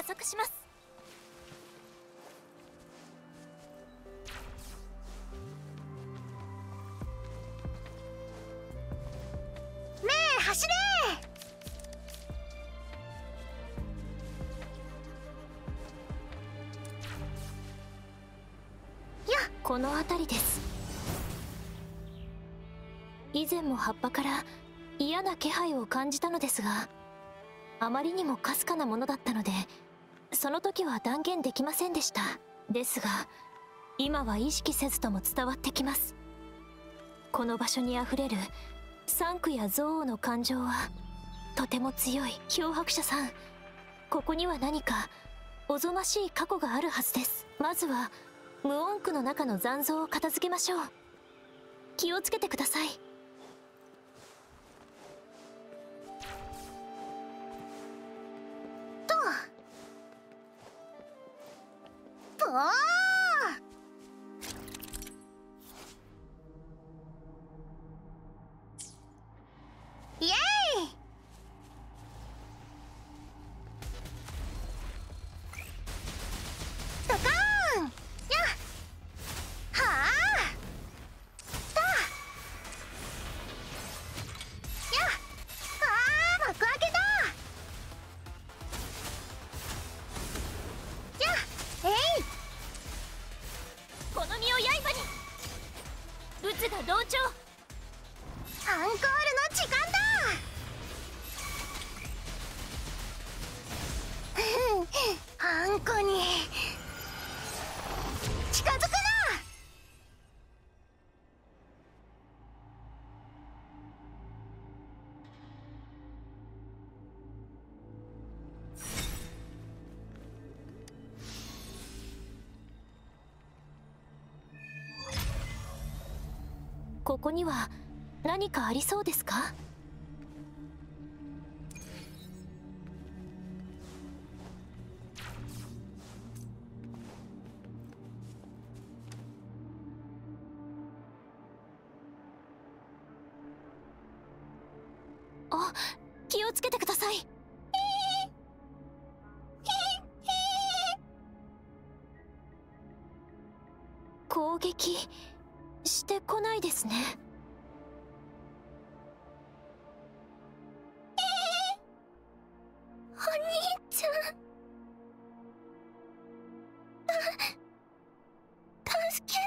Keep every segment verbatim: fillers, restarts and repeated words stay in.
速します。 ねえ走れー。やっ、この辺りです。以前も葉っぱから嫌な気配を感じたのですが、あまりにもかすかなものだったのでその時は断言できませんでした。ですが今は意識せずとも伝わってきます。この場所にあふれるサンクや憎悪の感情はとても強い。漂白者さん、ここには何かおぞましい過去があるはずです。まずは無音区の中の残像を片付けましょう。気をつけてください。 とぽーイエーイ。ドカーン。やっはあたやっあー幕開けだやっえい。 この身を刃に。仏が同調。 アンコールの時間だ。あんこに近づくな。 ここには何かありそうですか？あ、気をつけてください。攻撃してこないですね。お兄ちゃん、助けて。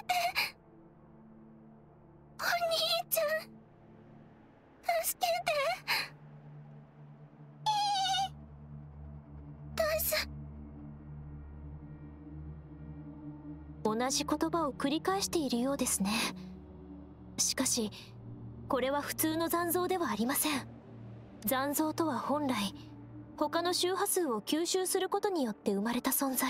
お兄ちゃん、助けて。同じ言葉を繰り返しているようですね。しかしこれは普通の残像ではありません。残像とは本来他の周波数を吸収することによって生まれた存在。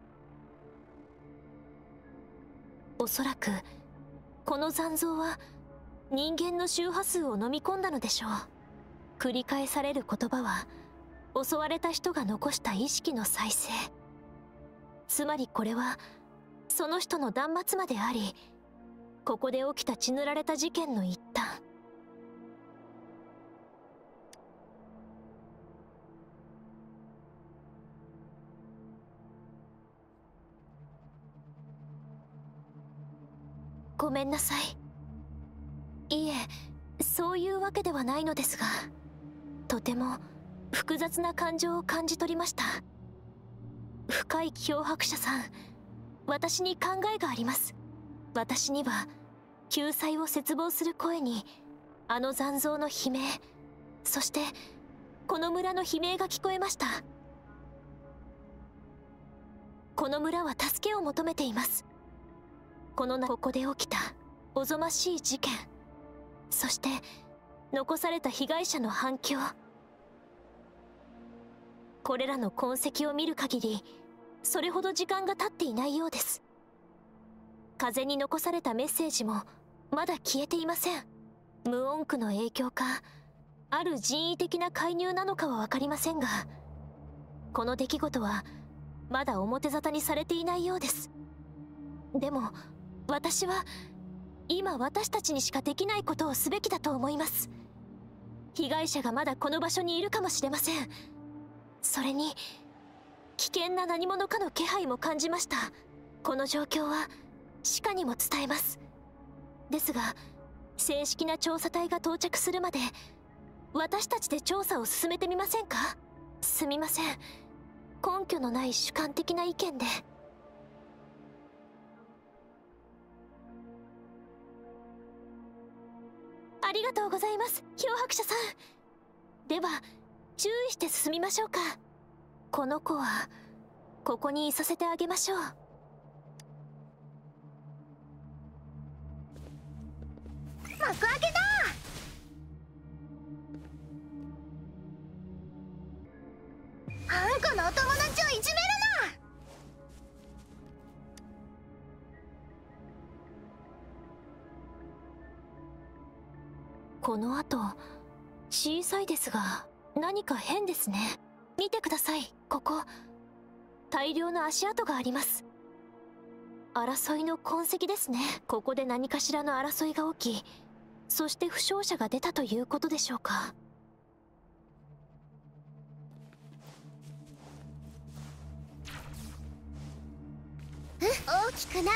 おそらくこの残像は人間の周波数を飲み込んだのでしょう。繰り返される言葉は襲われた人が残した意識の再生。つまりこれはその人の断末魔であり、ここで起きた血塗られた事件の一端。ごめんなさい。いえ、そういうわけではないのですが、とても複雑な感情を感じ取りました。深い漂白者さん、私に考えがあります。私には救済を切望する声にあの残像の悲鳴、そしてこの村の悲鳴が聞こえました。この村は助けを求めています。このここで起きたおぞましい事件、そして残された被害者の反響、これらの痕跡を見る限りそれほど時間が経っていないようです。風に残されたメッセージもまだ消えていません。無音区の影響か、ある人為的な介入なのかは分かりませんが、この出来事はまだ表沙汰にされていないようです。でも私は今私たちにしかできないことをすべきだと思います。被害者がまだこの場所にいるかもしれません。それに危険な何者かの気配も感じました。この状況はシカにも伝えます。ですが正式な調査隊が到着するまで私たちで調査を進めてみませんか？すみません、根拠のない主観的な意見で。ありがとうございます、漂白者さん。では注意して進みましょうか。この子はここにいさせてあげましょう。 幕開けだ。あんこのお友達をいじめるな。 この後小さいですが何か変ですね。見てください、ここ大量の足跡があります。争いの痕跡ですね。ここで何かしらの争いが起き、そして負傷者が出たということでしょうか。 大きくなあれ。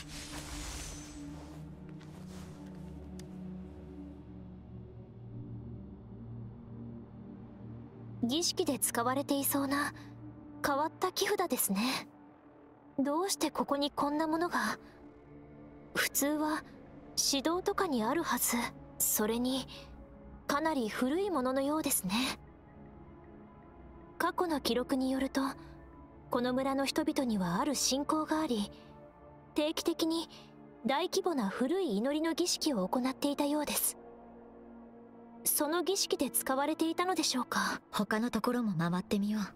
儀式で使われていそうな変わった木札ですね。どうしてここにこんなものが。普通は指導とかにあるはず。それにかなり古いもののようですね。過去の記録によるとこの村の人々にはある信仰があり、定期的に大規模な古い祈りの儀式を行っていたようです。その儀式で使われていたのでしょうか。 他のところも回ってみよう。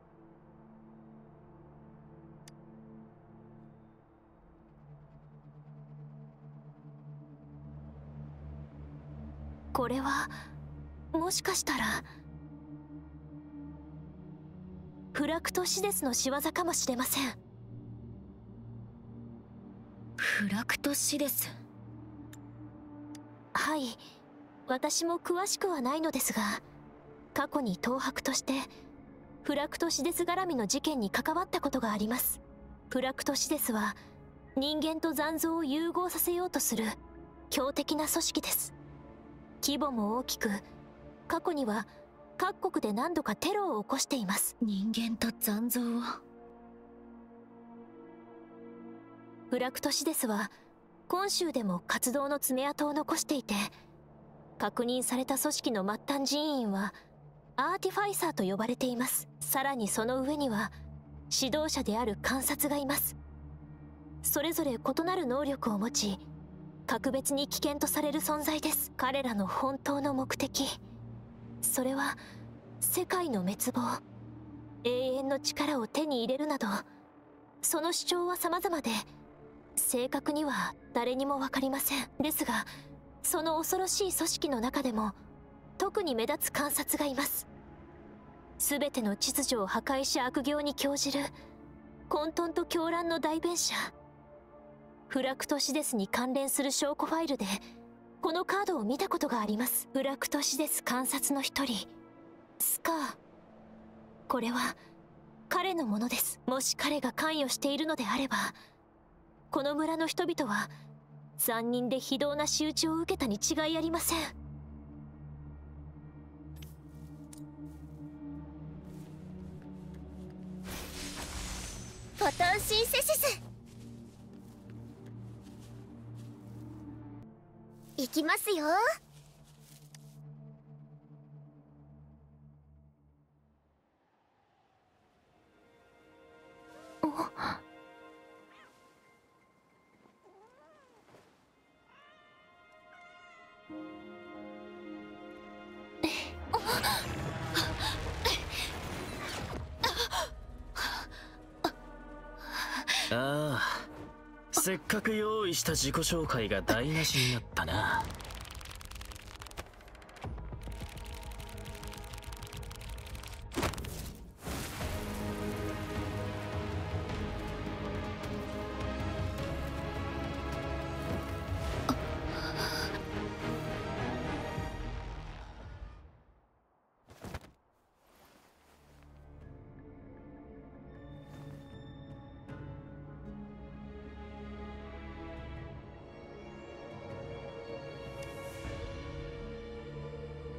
これはもしかしたらフラクトシデスの仕業かもしれません。 フラクトシデス。 はい、私も詳しくはないのですが、過去に東博としてフラクトシデス絡みの事件に関わったことがあります。フラクトシデスは人間と残像を融合させようとする強敵な組織です。規模も大きく、過去には各国で何度かテロを起こしています。 人間と残像を。 フラクトシデスは今週でも活動の爪痕を残していて、確認された組織の末端人員はアーティファイサーと呼ばれています。さらにその上には指導者である観察がいます。それぞれ異なる能力を持ち、格別に危険とされる存在です。彼らの本当の目的、それは世界の滅亡、永遠の力を手に入れるなど、その主張は様々で正確には誰にも分かりません。ですがその恐ろしい組織の中でも特に目立つ観察がいます。全ての秩序を破壊し悪行に興じる混沌と狂乱の代弁者。フラクトシデスに関連する証拠ファイルでこのカードを見たことがあります。フラクトシデス観察の一人、スカー。これは彼のものです。もし彼が関与しているのであれば、この村の人々は残忍で非道な仕打ちを受けたに違いありません。 フォトンシンセシス。いきますよ。 ああ、せっかく用意した自己紹介が台無しになったな。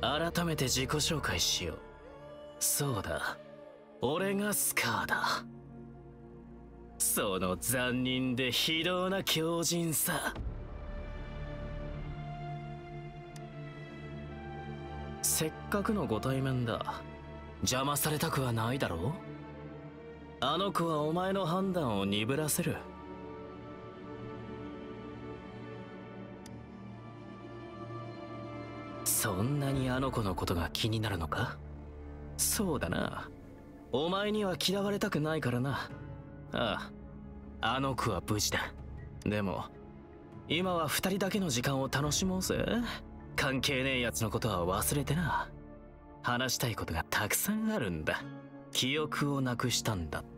改めて自己紹介しよう。そうだ、俺がスカーだ。その残忍で非道な狂人さ。せっかくのご対面だ。邪魔されたくはないだろう。あの子はお前の判断を鈍らせる。そんなにあの子のことが気になるのか？そうだな。お前には嫌われたくないからな。ああ、あの子は無事だ。でも今は二人だけの時間を楽しもうぜ。関係ねえやつのことは忘れてな。話したいことがたくさんあるんだ。記憶をなくしたんだって。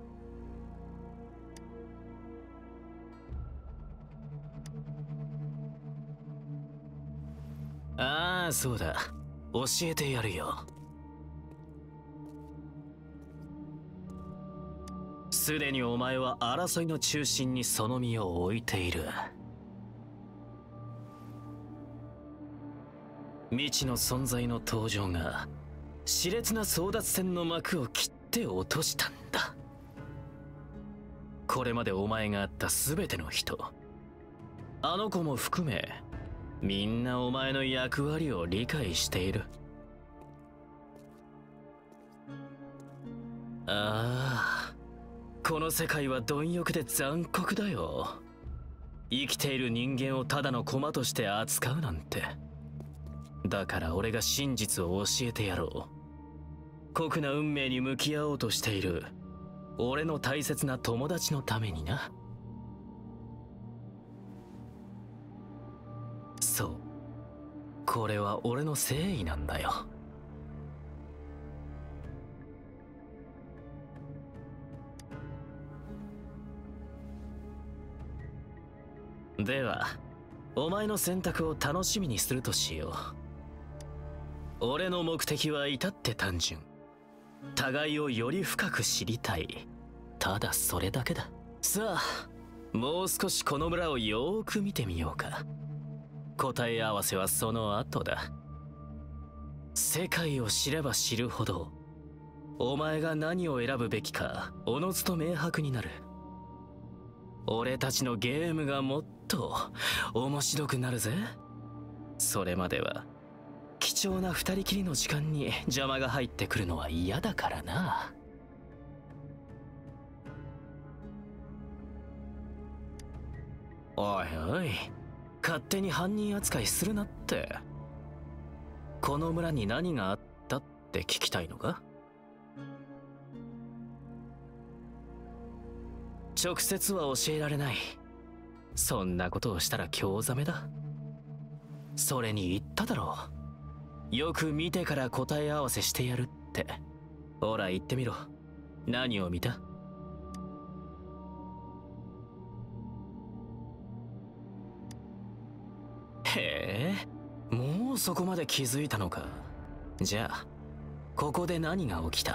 ああ、そうだ、教えてやるよ。すでにお前は争いの中心にその身を置いている。未知の存在の登場が熾烈な争奪戦の幕を切って落としたんだ。これまでお前が会った全ての人、あの子も含め、みんなお前の役割を理解している。ああ、この世界は貪欲で残酷だよ。生きている人間をただの駒として扱うなんて。だから俺が真実を教えてやろう。酷な運命に向き合おうとしている俺の大切な友達のためにな。そう、これは俺の誠意なんだよ。ではお前の選択を楽しみにするとしよう。俺の目的は至って単純。互いをより深く知りたい。ただそれだけだ。さあ、もう少しこの村をよーく見てみようか。答え合わせはその後だ。世界を知れば知るほど、お前が何を選ぶべきかおのずと明白になる。俺たちのゲームがもっと面白くなるぜ。それまでは貴重な二人きりの時間に邪魔が入ってくるのは嫌だからな。おいおい、勝手に犯人扱いするなって。この村に何があったって聞きたいのか？直接は教えられない。そんなことをしたら興ざめだ。それに言っただろう。よく見てから答え合わせしてやるって。ほら言ってみろ。何を見た？へえ、もうそこまで気づいたのか。じゃあここで何が起きた？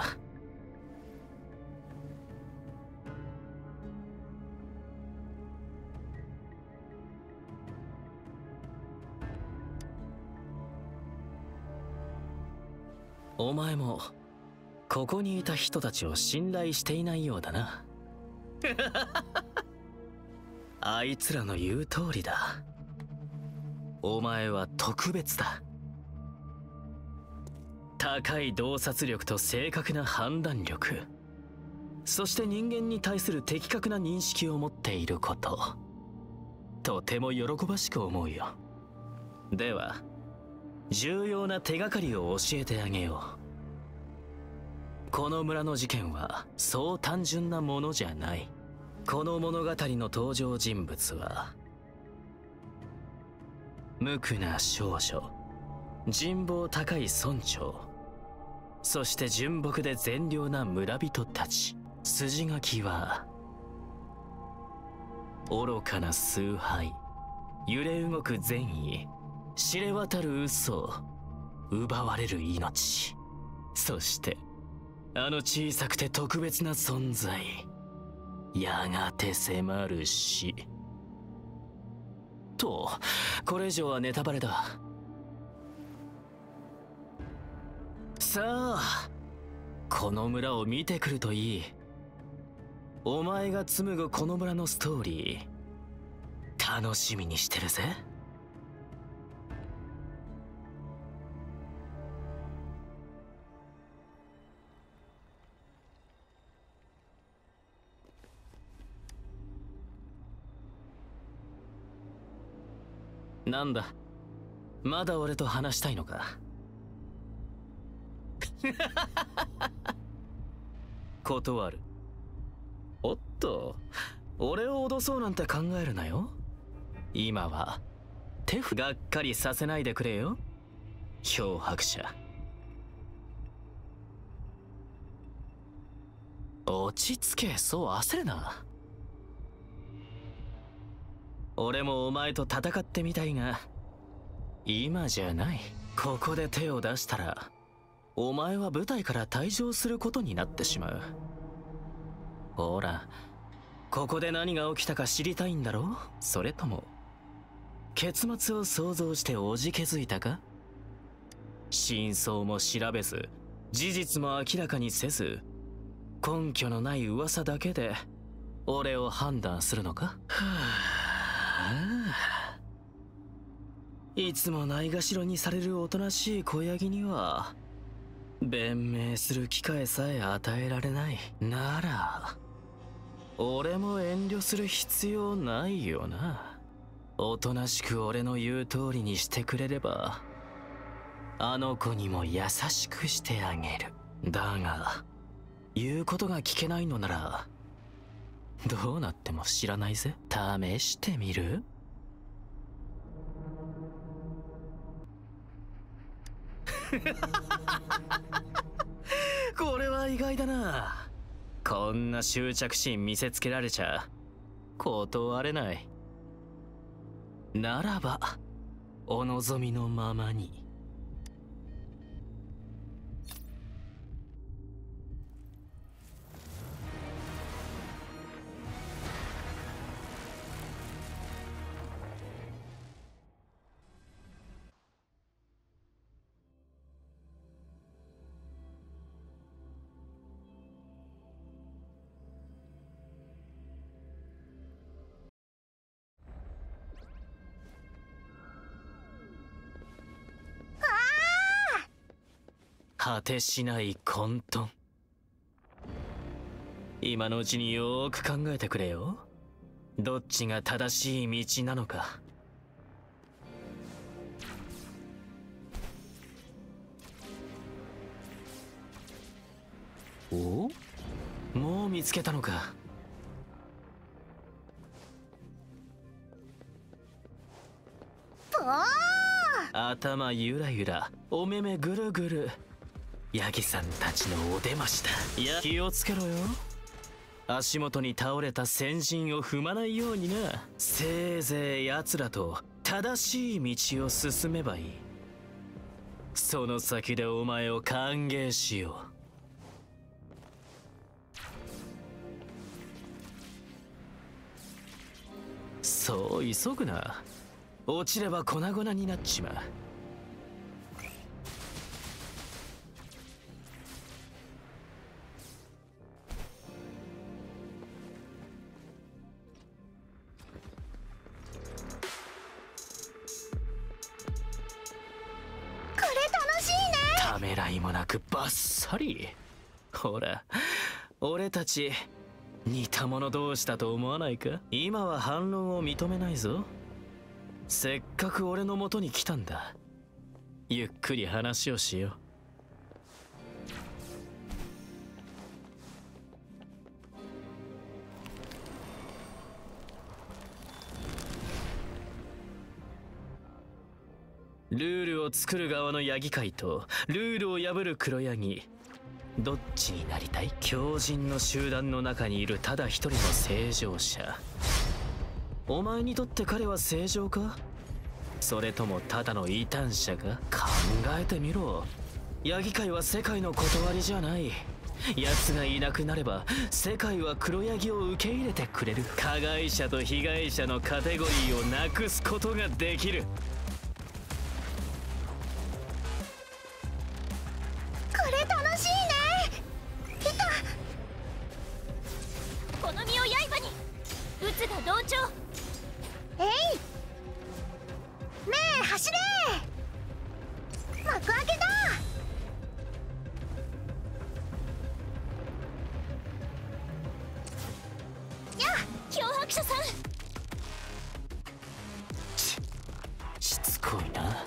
お前もここにいた人たちを信頼していないようだな。あいつらの言う通りだ。お前は特別だ。高い洞察力と正確な判断力、そして人間に対する的確な認識を持っていること、とても喜ばしく思うよ。では重要な手がかりを教えてあげよう。この村の事件はそう単純なものじゃない。この物語の登場人物は無垢な少女、人望高い村長、そして純朴で善良な村人たち。筋書きは愚かな崇拝、揺れ動く善意、知れ渡る嘘、奪われる命、そしてあの小さくて特別な存在、やがて迫る死と。これ以上はネタバレだ。 さあ、この村を見てくるといい。お前が紡ぐこの村のストーリー楽しみにしてるぜ。なんだ、まだ俺と話したいのか。断る。おっと、俺を脅そうなんて考えるなよ。今は手ふがっかりさせないでくれよ、漂白者。落ち着け、そう焦るな。俺もお前と戦ってみたいが、今じゃない。ここで手を出したらお前は舞台から退場することになってしまう。ほら、ここで何が起きたか知りたいんだろ。それとも結末を想像しておじけづいたか。真相も調べず事実も明らかにせず、根拠のない噂だけで俺を判断するのか。はあ、いつもないがしろにされるおとなしい小ヤギには弁明する機会さえ与えられないなら、俺も遠慮する必要ないよな。おとなしく俺の言う通りにしてくれれば、あの子にも優しくしてあげる。だが言うことが聞けないのならどうなっても知らないぜ。試してみる？これは意外だな。こんな執着心見せつけられちゃ断れない。ならばお望みのままに。果てしない混沌。今のうちによーく考えてくれよ。どっちが正しい道なのか。お？もう見つけたのか。頭ゆらゆら、お目目ぐるぐる。ヤギさんたちのお出ましだ。いや、気をつけろよ。足元に倒れた先人を踏まないようにな。せいぜい奴らと正しい道を進めばいい。その先でお前を歓迎しよう。そう急ぐな。落ちれば粉々になっちまう。ためらいもなくバッサリ。ほら、俺たち似た者同士だと思わないか。今は反論を認めないぞ。せっかく俺の元に来たんだ。ゆっくり話をしよう。ルールを作る側のヤギ界とルールを破る黒ヤギ、どっちになりたい？強靭の集団の中にいるただ一人の正常者。お前にとって彼は正常か？それともただの異端者か？考えてみろ。ヤギ界は世界の断りじゃない。奴がいなくなれば世界は黒ヤギを受け入れてくれる。加害者と被害者のカテゴリーをなくすことができる。 これ同調。 えい、目走れ、幕開けだ。 脅迫者さん。 ししつこいな。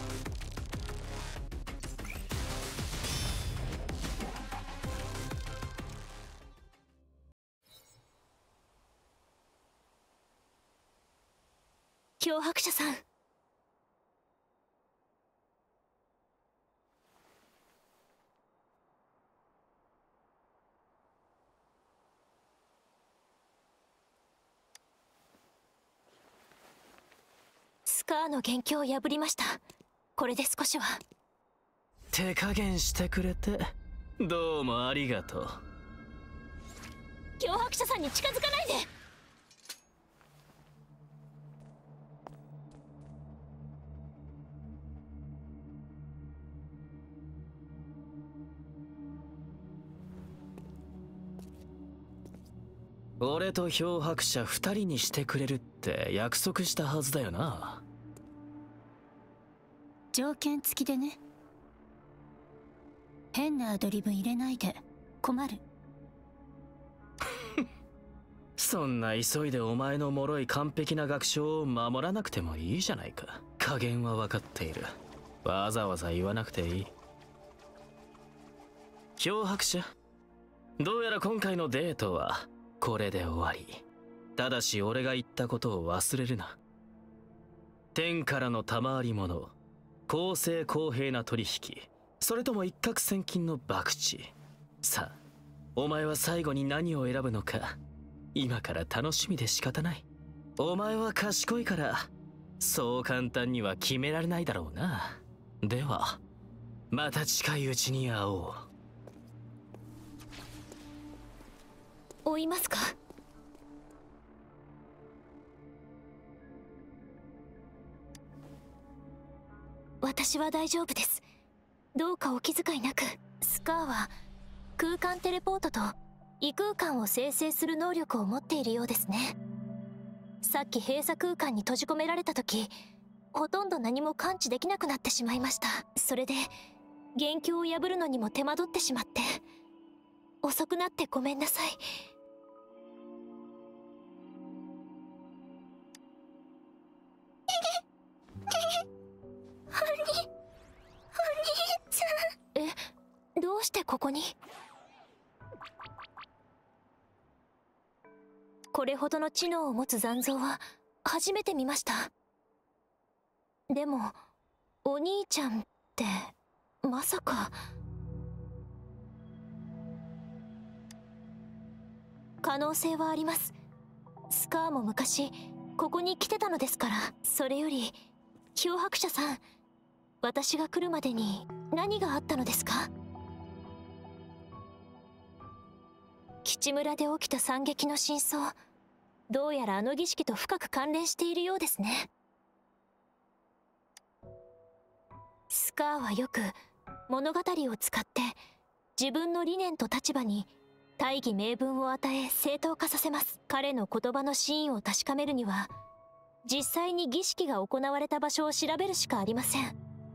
脅迫者さん。スカーの元凶を破りました。これで少しは。 手加減してくれてどうもありがとう。 脅迫者さんに近づかないで。 俺と漂白者二人にしてくれるって約束したはずだよな。 条件付きでね。変なアドリブ入れないで困る。 そんな急いでお前の脆い完璧な学章を守らなくてもいいじゃないか。加減は分かっている。わざわざ言わなくていい。漂白者、どうやら今回のデートはこれで終わり。ただし俺が言ったことを忘れるな。天からの賜り物、公正公平な取引、それとも一攫千金の博打。さあ、お前は最後に何を選ぶのか、今から楽しみで仕方ない。お前は賢いからそう簡単には決められないだろうな。ではまた近いうちに会おう。 追いますか？私は大丈夫です。どうかお気遣いなく。スカーは空間テレポートと異空間を生成する能力を持っているようですね。さっき閉鎖空間に閉じ込められた時、ほとんど何も感知できなくなってしまいました。それで元凶を破るのにも手間取ってしまって、遅くなってごめんなさい。おに、お兄ちゃん。え、どうしてここに？これほどの知能を持つ残像は初めて見ました。でもお兄ちゃんってまさか。可能性はあります。スカーも昔ここに来てたのですから。それより漂白者さん、私が来るまでに何があったのですか？基地村で起きた惨劇の真相、どうやらあの儀式と深く関連しているようですね。スカーはよく物語を使って自分の理念と立場に大義名分を与え正当化させます。彼の言葉の真意を確かめるには実際に儀式が行われた場所を調べるしかありません。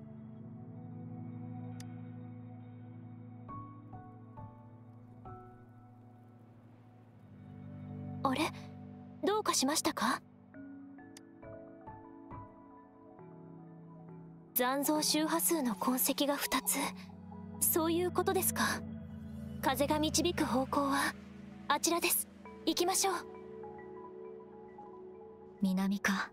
あれ、どうかしましたか？残像周波数の痕跡がふたつ。そういうことですか。風が導く方向はあちらです。行きましょう。 南か。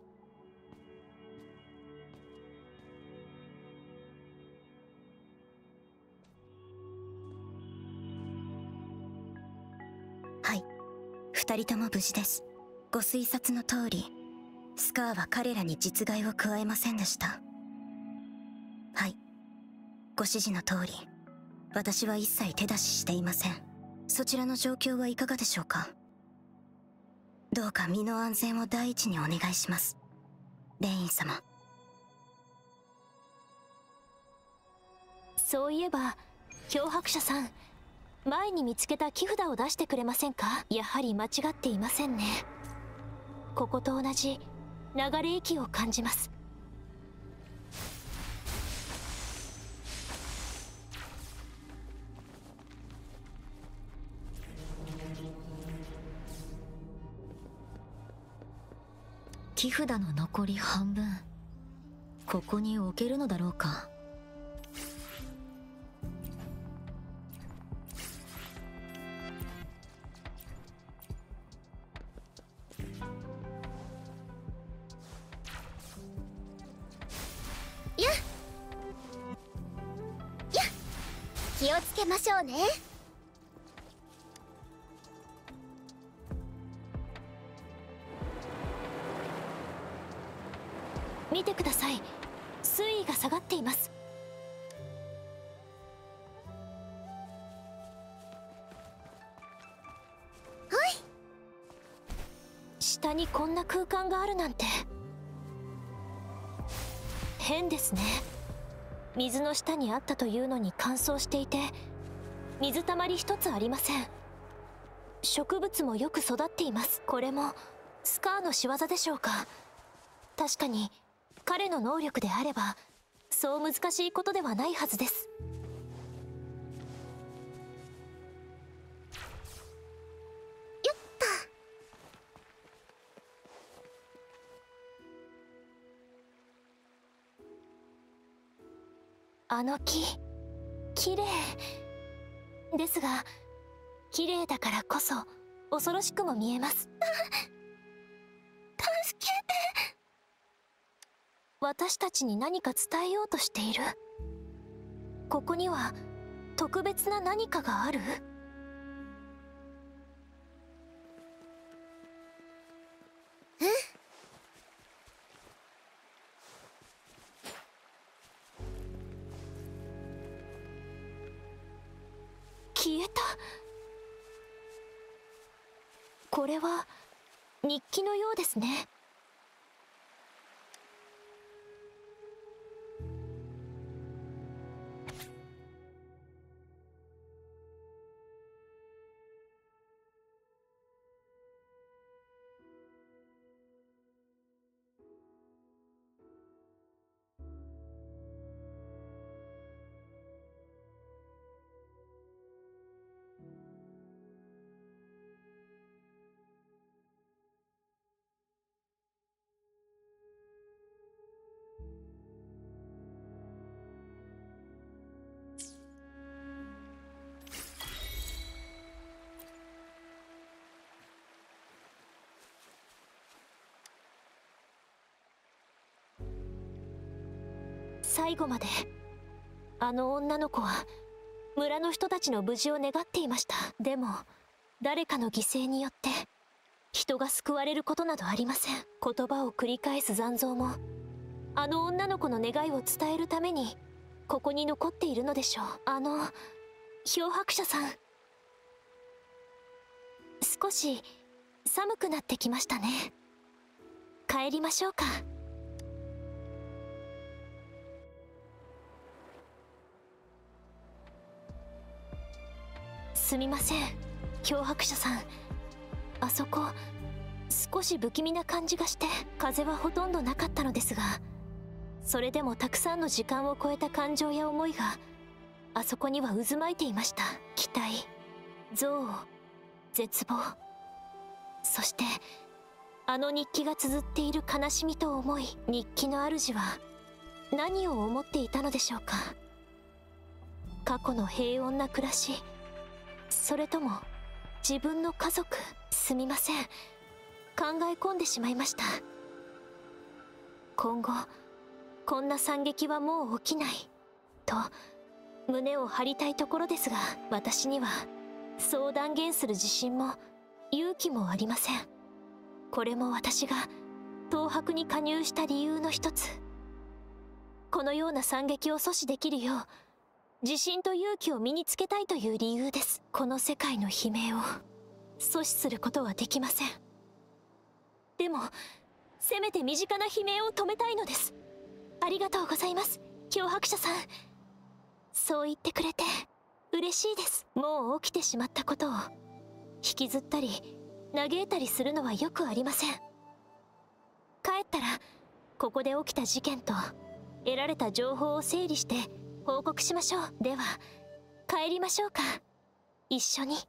はい、二人とも無事です。ご推察の通り、スカーは彼らに実害を加えませんでした。はい、ご指示の通り、私は一切手出ししていません。そちらの状況はいかがでしょうか？どうか身の安全を第一にお願いします、レイン様。 そういえば漂白者さん、前に見つけた木札を出してくれませんか？やはり間違っていませんね。 ここと同じ流れ息を感じます。 木札の残り半分、ここに置けるのだろうか。 やっやっ気をつけましょうね。 見てください、水位が下がっています。 はい。 下にこんな空間があるなんて変ですね。水の下にあったというのに乾燥していて水たまり一つありません。植物もよく育っています。これもスカーの仕業でしょうか。確かに彼の能力であればそう難しいことではないはずです。 よっと。 あの木綺麗ですが、綺麗だからこそ恐ろしくも見えます。 助けて。 私たちに何か伝えようとしている。ここには特別な何かがある？ え？ 消えた。これは日記のようですね。最後まであの女の子は村の人たちの無事を願っていました。でも誰かの犠牲によって人が救われることなどありません。言葉を繰り返す残像もあの女の子の願いを伝えるためにここに残っているのでしょう。あの漂白者さん、少し寒くなってきましたね。帰りましょうか。すみません、漂白者さん。あそこ少し不気味な感じがして、風はほとんどなかったのですが、それでもたくさんの時間を超えた感情や思いがあそこには渦巻いていました。期待、憎悪、絶望、そしてあの日記が綴っている悲しみと思い。日記の主は何を思っていたのでしょうか。過去の平穏な暮らし、それとも自分の家族。すみません、考え込んでしまいました。今後こんな惨劇はもう起きないと胸を張りたいところですが、私にはそう断言する自信も勇気もありません。これも私が東博に加入した理由の一つ。このような惨劇を阻止できるよう自信と勇気を身につけたいという理由です。この世界の悲鳴を阻止することはできません。でもせめて身近な悲鳴を止めたいのです。ありがとうございます、漂白者さん。そう言ってくれて嬉しいです。もう起きてしまったことを引きずったり嘆いたりするのはよくありません。 帰ったらここで起きた事件と得られた情報を整理して報告しましょう。では帰りましょうか、一緒に。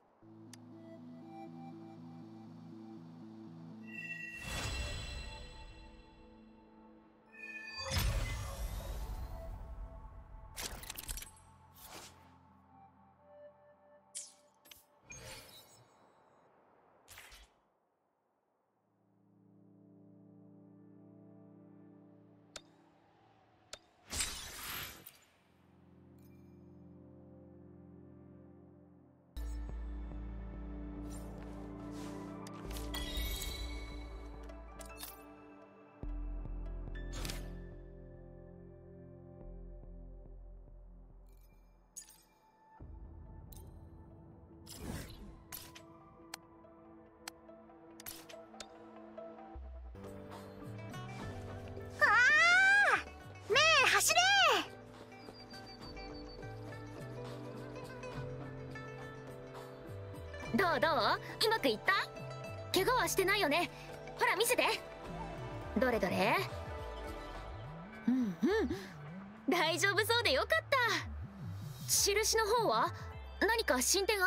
走れー。どうどう、うまくいった？怪我はしてないよね。ほら見せて。どれどれ。うんうん、大丈夫そうでよかった。印の方は何か進展あった？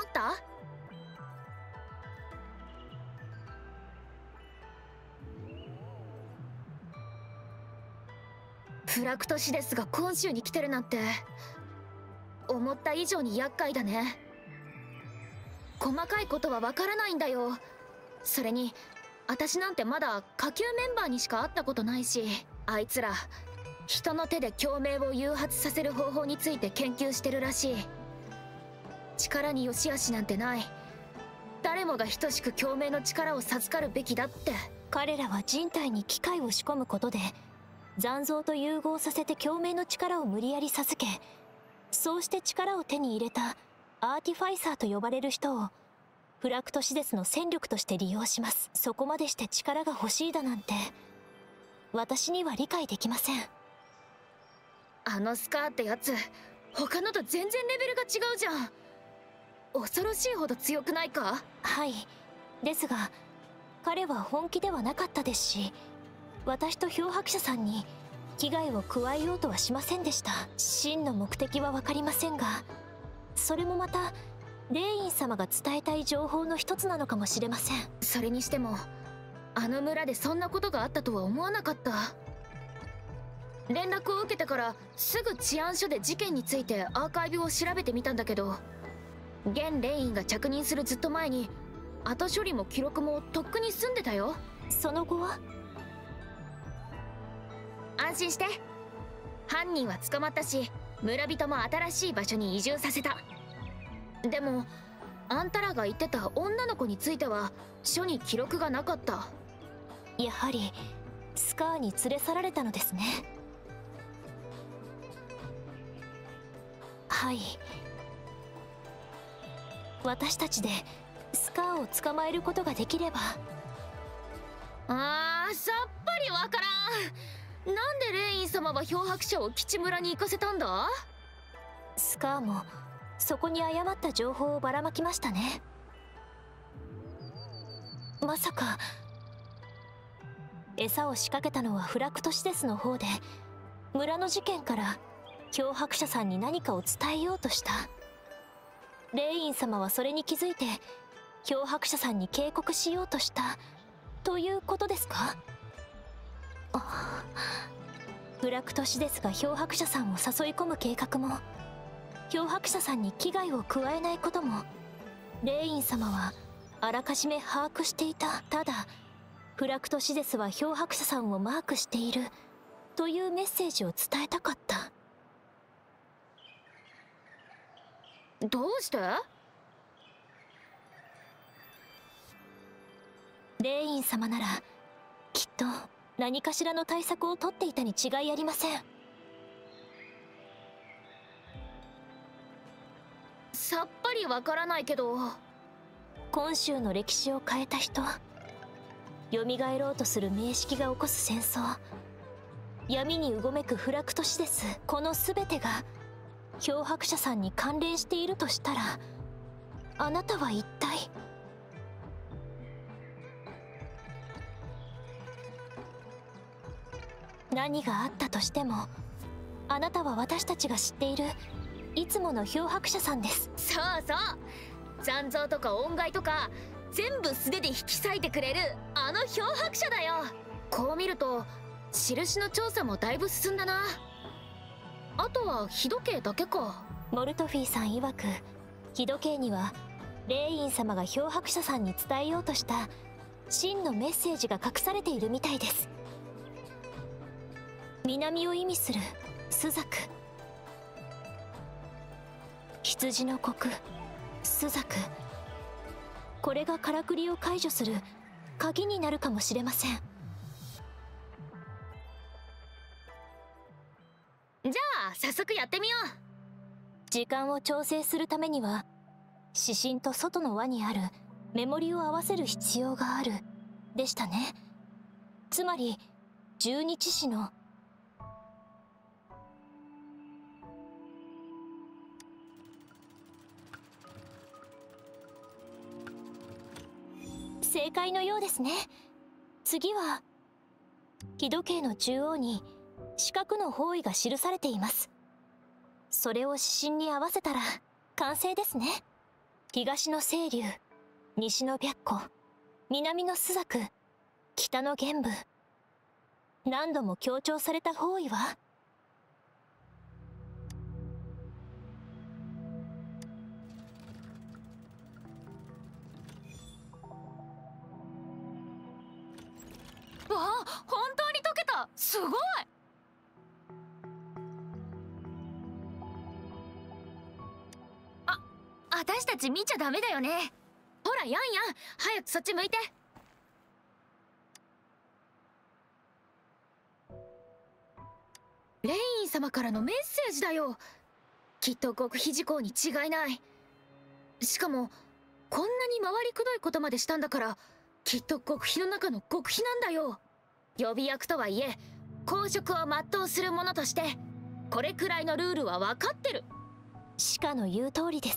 フラクトシデスが今週に来てるなんて思った以上に厄介だね。細かいことはわからないんだよ。それに私なんてまだ下級メンバーにしか会ったことないし、あいつら人の手で共鳴を誘発させる方法について研究してるらしい。力に良し悪しなんてない。誰もが等しく共鳴の力を授かるべきだって。 彼らは人体に機械を仕込むことで残像と融合させて共鳴の力を無理やり授け、そうして力を手に入れたアーティファイサーと呼ばれる人をフラクトシデスの戦力として利用します。そこまでして力が欲しいだなんて私には理解できません。 あのスカーってやつ他のと全然レベルが違うじゃん。恐ろしいほど強くないか？ はい、ですが彼は本気ではなかったですし、私と漂白者さんに危害を加えようとはしませんでした。真の目的は分かりませんが、それもまたレイン様が伝えたい情報の一つなのかもしれません。 それにしてもあの村でそんなことがあったとは思わなかった。連絡を受けてからすぐ治安署で事件についてアーカイブを調べてみたんだけど、現レインが着任するずっと前に後処理も記録もとっくに済んでたよ。 その後は？ 安心して、犯人は捕まったし村人も新しい場所に移住させた。でもあんたらが言ってた女の子については署に記録がなかった。 やはりスカーに連れ去られたのですね。はい、私たちでスカーを捕まえることができれば。 あー、さっぱりわからん。なんでレイン様は漂白者を基地村に行かせたんだ？ スカーもそこに誤った情報をばらまきましたね。まさか餌を仕掛けたのはフラクトシデスの方で、村の事件から漂白者さんに何かを伝えようとした。レイン様はそれに気づいて漂白者さんに警告しようとしたということですか？あ、フラクトシデスが漂白者さんを誘い込む計画も漂白者さんに危害を加えないこともレイン様はあらかじめ把握していた。ただフラクトシデスは漂白者さんをマークしているというメッセージを伝えたかった。 どうして？ レイン様ならきっと何かしらの対策を取っていたに違いありません。 さっぱりわからないけど、 今週の歴史を変えた人、蘇ろうとする名式が起こす戦争、闇にうごめくフラクトシデス、この全てが漂白者さんに関連しているとしたら、あなたは一体。 何があったとしても、あなたは私たちが知っているいつもの漂白者さんです。 そうそう、残像とか音階とか全部素手で引き裂いてくれるあの漂白者だよ。こう見ると印の調査もだいぶ進んだな。あとは日時計だけか。 モルトフィーさん曰く、日時計にはレイン様が漂白者さんに伝えようとした真のメッセージが隠されているみたいです。南を意味するスザク、羊の国スザク、これがからくりを解除する鍵になるかもしれません。 じゃあ早速やってみよう。 時間を調整するためには指針と外の輪にあるメモリを合わせる必要があるでしたね。つまり十二獅子の正解のようですね。次は日時計の中央に四角の方位が記されています。それを指針に合わせたら完成ですね。東の清流、西の白虎、南の朱雀、北の玄武。何度も強調された方位はわあ、本当に解けた。すごい。あ、私たち見ちゃダメだよね。ほらヤンヤン、早くそっち向いて。レイン様からのメッセージだよ。きっと極秘事項に違いない。しかもこんなに回りくどいことまでしたんだから、きっと極秘の中の極秘なんだよ。予備役とはいえ公職を全うする者としてこれくらいのルールは分かってる。 鹿の言う通りです。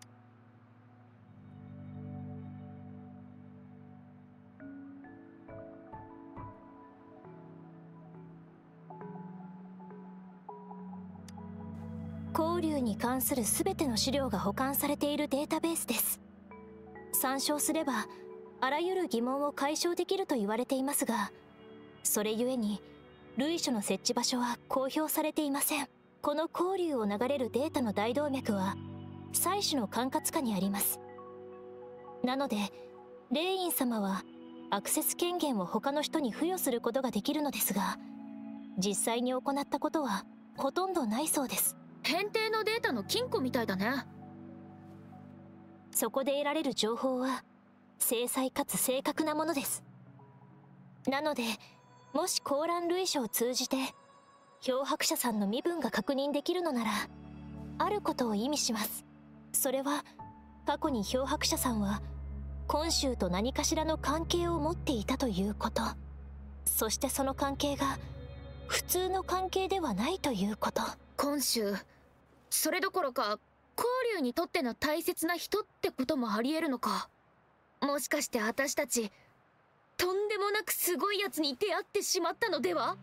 交流に関する全ての資料が保管されているデータベースです。参照すればあらゆる疑問を解消できると言われていますが、それゆえに類書の設置場所は公表されていません。この交流を流れるデータの大動脈は採取の管轄下にあります。なのでレイン様はアクセス権限を他の人に付与することができるのですが、実際に行ったことはほとんどないそうです。 編定のデータの金庫みたいだね。 そこで得られる情報は精細かつ正確なものです。なのでもしコーラン類書を通じて漂白者さんの身分が確認できるのなら、あることを意味します。それは過去に漂白者さんは昆州と何かしらの関係を持っていたということ。そしてその関係が普通の関係ではないということ。 昆州、それどころか交流にとっての大切な人ってこともあり得るのか。もしかして私たちとんでもなくすごいやつに出会ってしまったのでは。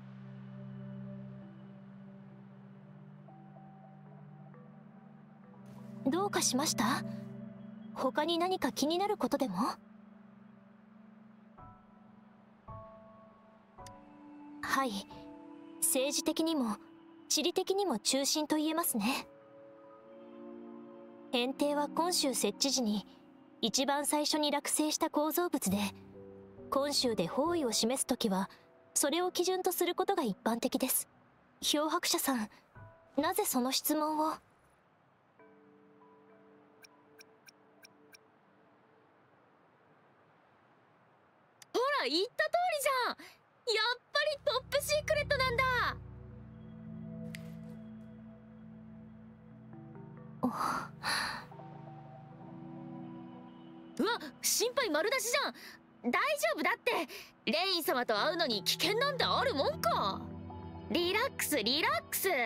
どうかしました？他に何か気になることでも？はい、政治的にも地理的にも中心と言えますね。編定は昆州設置時に一番最初に落成した構造物で、昆州で方位を示すときはそれを基準とすることが一般的です。漂白者さん、なぜその質問を？ ほら言った通りじゃん。やっぱりトップシークレットなんだ。うわ、心配丸出しじゃん。大丈夫だって。レイン様と会うのに危険なんてあるもんか。リラックスリラックス。おい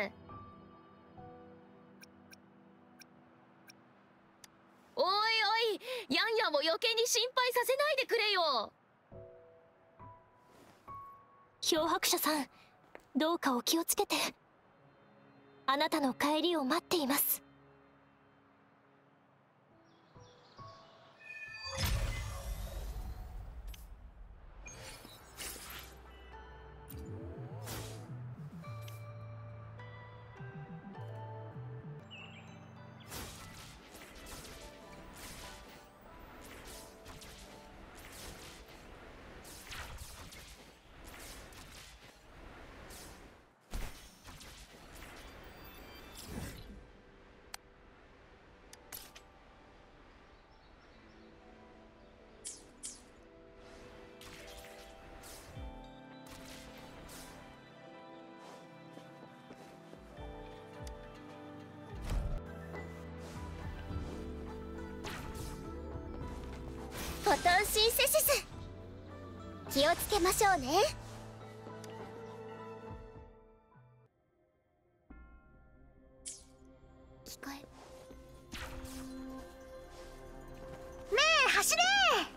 おい、ヤンヤンを余計に心配させないでくれよ。 漂白者さん、 どうかお気をつけて。あなたの帰りを待っています。 フォトンシンセシス、気をつけましょうね。聞こえ、ねえ走れ。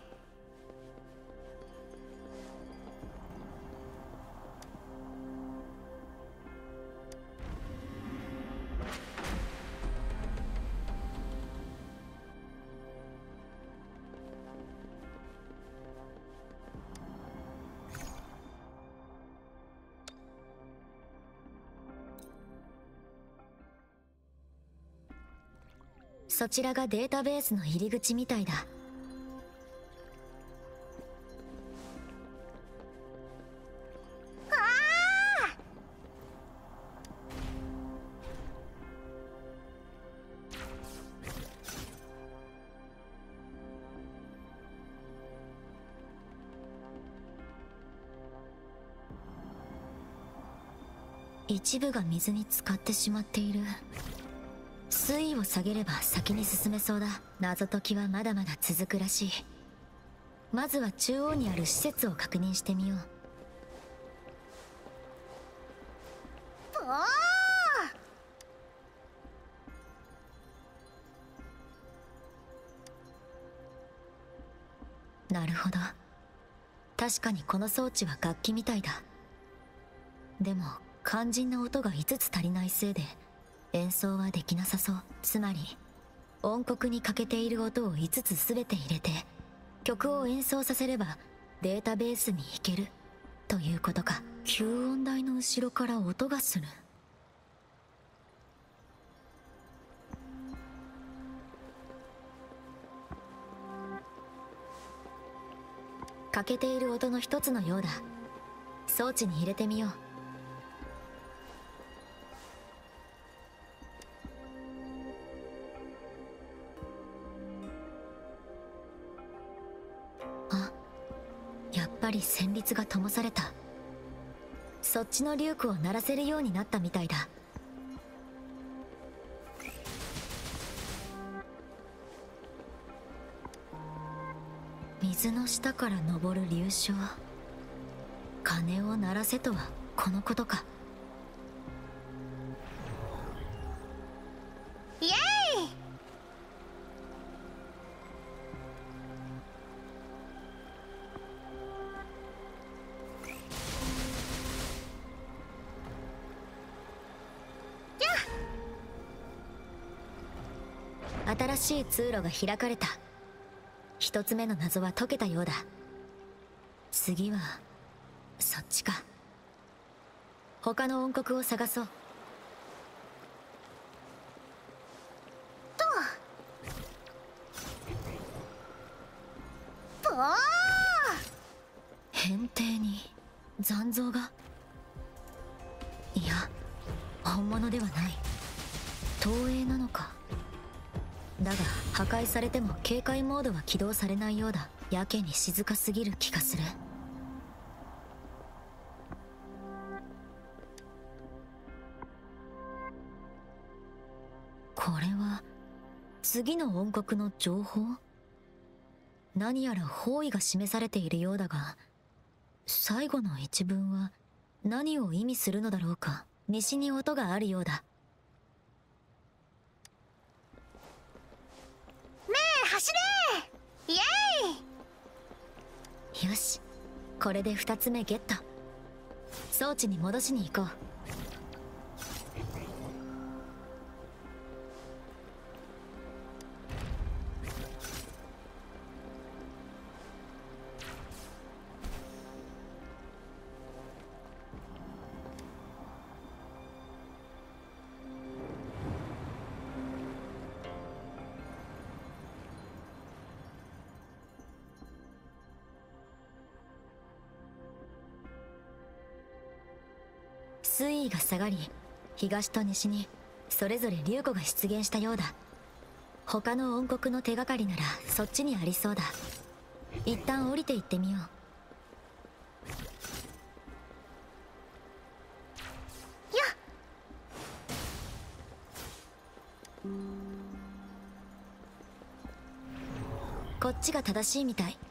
そちらがデータベースの入り口みたいだ。一部が水に浸かってしまっている。水位を下げれば先に進めそうだ。謎解きはまだまだ続くらしい。まずは中央にある施設を確認してみよう。なるほど。確かにこの装置は楽器みたいだ。でも肝心な音がいつつ足りないせいで演奏はできなさそう。つまり音刻に欠けている音をいつつ全て入れて曲を演奏させればデータベースに行けるということか。吸音台の後ろから音がする。欠けている音の一つのようだ。装置に入れてみよう。あ、やっぱり旋律が灯された。そっちのリュークを鳴らせるようになったみたいだ。水の下から昇る流昇。鐘を鳴らせとはこのことか。 イエーイ。 新しい通路が開かれた。一つ目の謎は解けたようだ。次はそっちか。他の音刻を探そう。 とぽー。 扁平に残像が。いや、本物ではない。投影なのか。だが破壊されても警戒モードは起動されないようだ。やけに静かすぎる気がする。これは次の音刻の情報？何やら方位が示されているようだが、最後の一文は何を意味するのだろうか。西に音があるようだ。 走れ。イエーイ。 よし、これで二つ目ゲット。 装置に戻しに行こう。水位が下がり、東と西にそれぞれ竜湖が出現したようだ。他の王国の手がかりならそっちにありそうだ。一旦降りていってみよう。こっちが正しいみたい。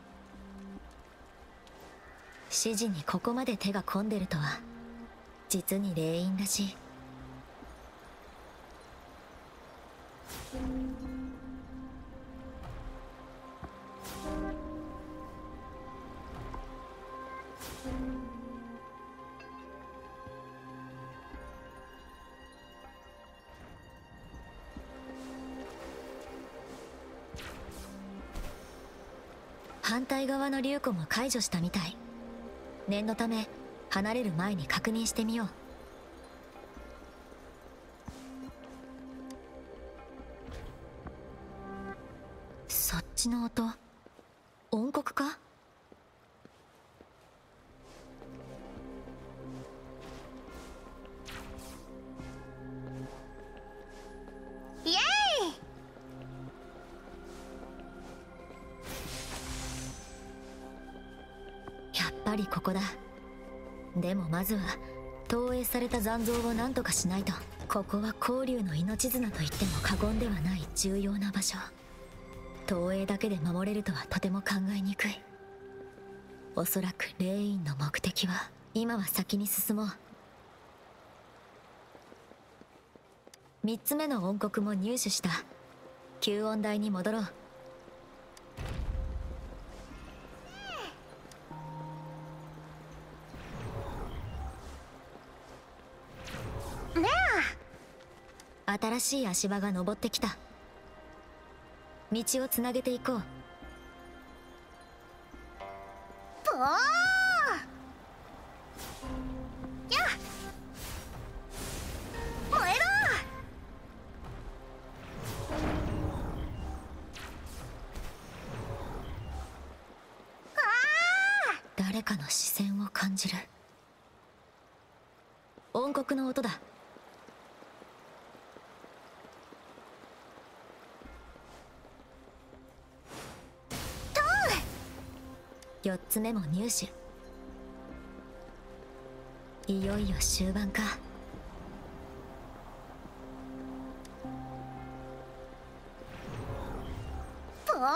指示にここまで手が込んでるとは実に霊員らしい。反対側の竜湖も解除したみたい。念のため離れる前に確認してみよう。そっちの音、音国か？ イエーイ！ やっぱりここだ。でもまずは投影された残像を何とかしないと。ここは光竜の命綱と言っても過言ではない重要な場所。投影だけで守れるとはとても考えにくい。おそらく霊員の目的は、今は先に進もう。三つ目の音国も入手した。吸音台に戻ろう。新しい足場が登ってきた。道をつなげていこう。 ぽーやっ燃えろ！ 誰かの視線を感じる。音国の音だ。四つ目も入手。いよいよ終盤か。 ぽー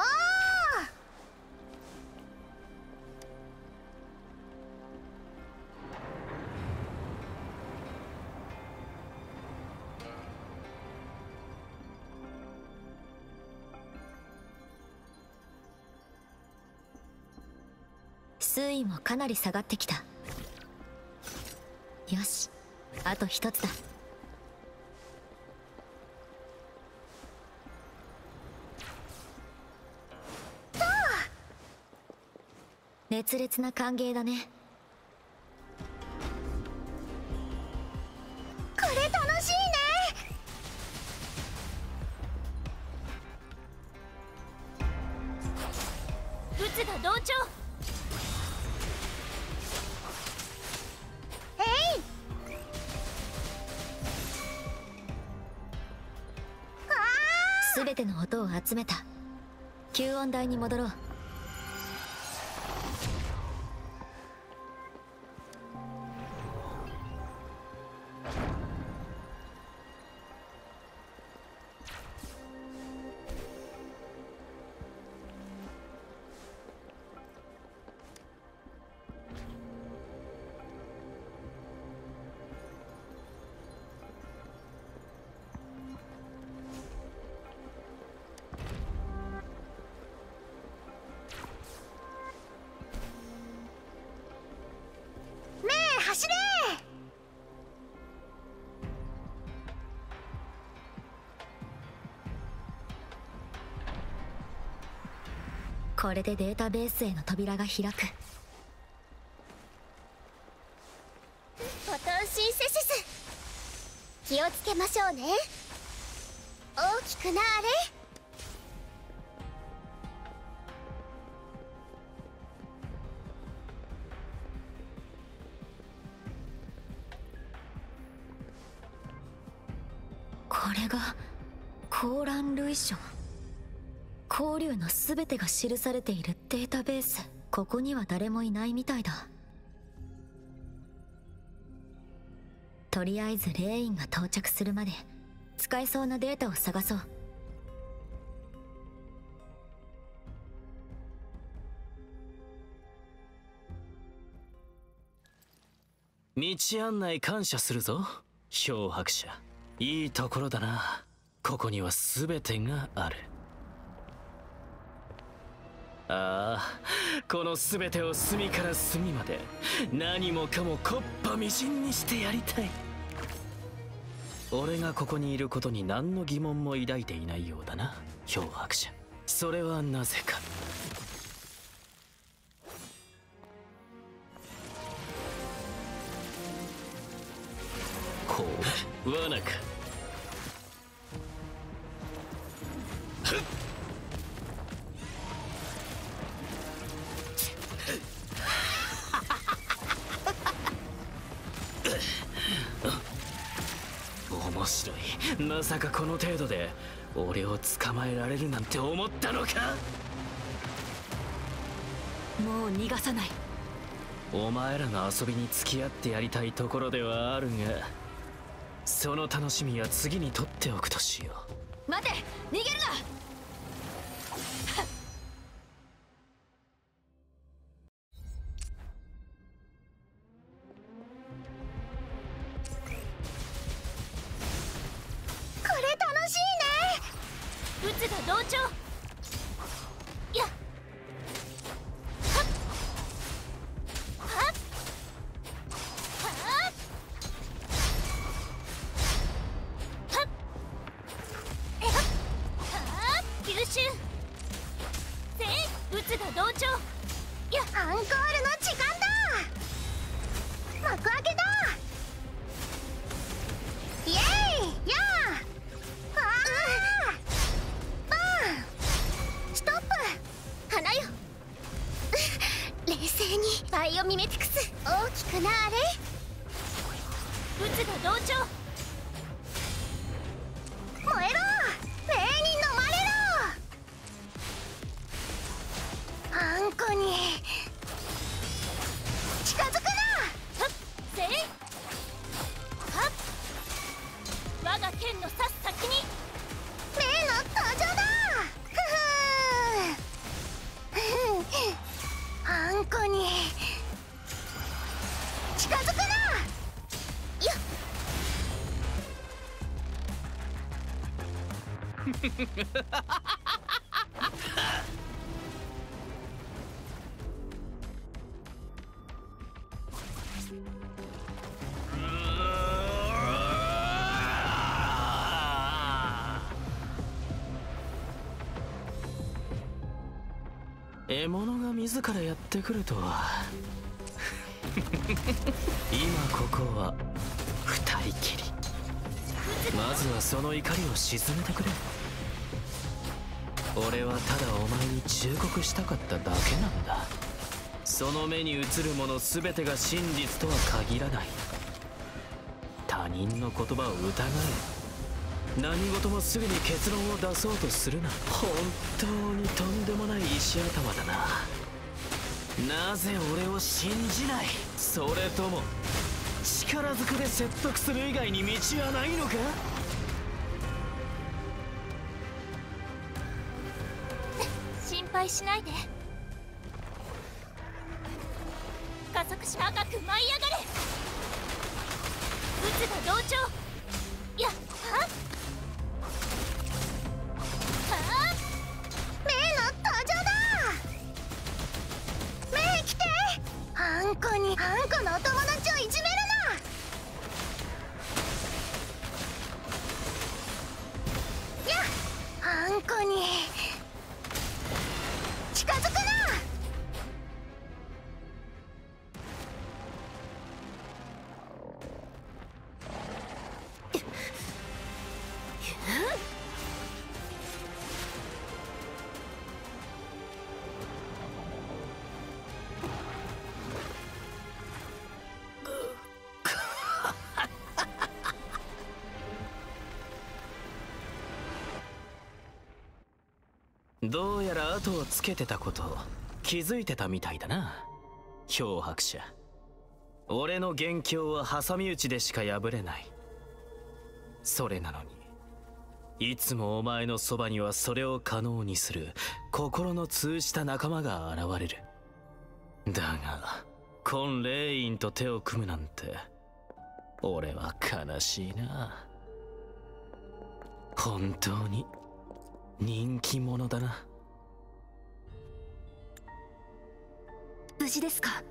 水位もかなり下がってきた。よし、あと一つだ。熱烈な歓迎だね。 これ楽しいね。 鬱が同調。 すべての音を集めた。吸音台に戻ろう。 これでデータベースへの扉が開く。 フォトンシンセシス、気をつけましょうね。大きくなーれ。 これがコーラン類書。交流の全てが記されているデータベース。ここには誰もいないみたいだ。とりあえずレインが到着するまで使えそうなデータを探そう。 道案内感謝するぞ、漂白者。いいところだな。ここには全てがある。ああ、この全てを隅から隅まで何もかも木っ端みじんにしてやりたい。俺がここにいることに何の疑問も抱いていないようだな、漂白者。それはなぜか。こう罠か。面白い。まさかこの程度で俺を捕まえられるなんて思ったのか。 もう逃がさない。 お前らの遊びに付き合ってやりたいところではあるが、その楽しみは次に取っておくとしよう。 待て、逃げるな。 うつが同調。やっはっはっはっはっえっはっ吸収。せいうつが同調。やっアンコールの時間だ。幕開けだ。イエーイやー花よ。冷静に。バイオミメティクス、大きくなーれ。 うつが同調。 燃えろ、霊に飲まれろ。あんこに近づくな。 はっせいはっ我が剣の刺す先に霊の登場だ。あんこに近づくな。よっ獲物が自らやってくるとは。今ここは二人きり。まずはその怒りを鎮めてくれ。俺はただお前に忠告したかっただけなんだ。その目に映るもの全てが真実とは限らない。他人の言葉を疑え。何事もすぐに結論を出そうとするな。本当にとんでもない石頭だな。なぜ俺を信じない。それとも力ずくで説得する以外に道はないのか。 心配しないで。加速し高く舞い上がれ。うつが同調。やっはっあんこに、あんこのお友達をいじめるな。やっあんこに近づくな。 どうやら後をつけてたこと気づいてたみたいだな、漂白者。俺の元凶は挟み撃ちでしか破れない。それなのにいつもお前のそばにはそれを可能にする心の通じた仲間が現れる。だがコン・レインと手を組むなんて俺は悲しいな。本当に人気者だな。 無事ですか？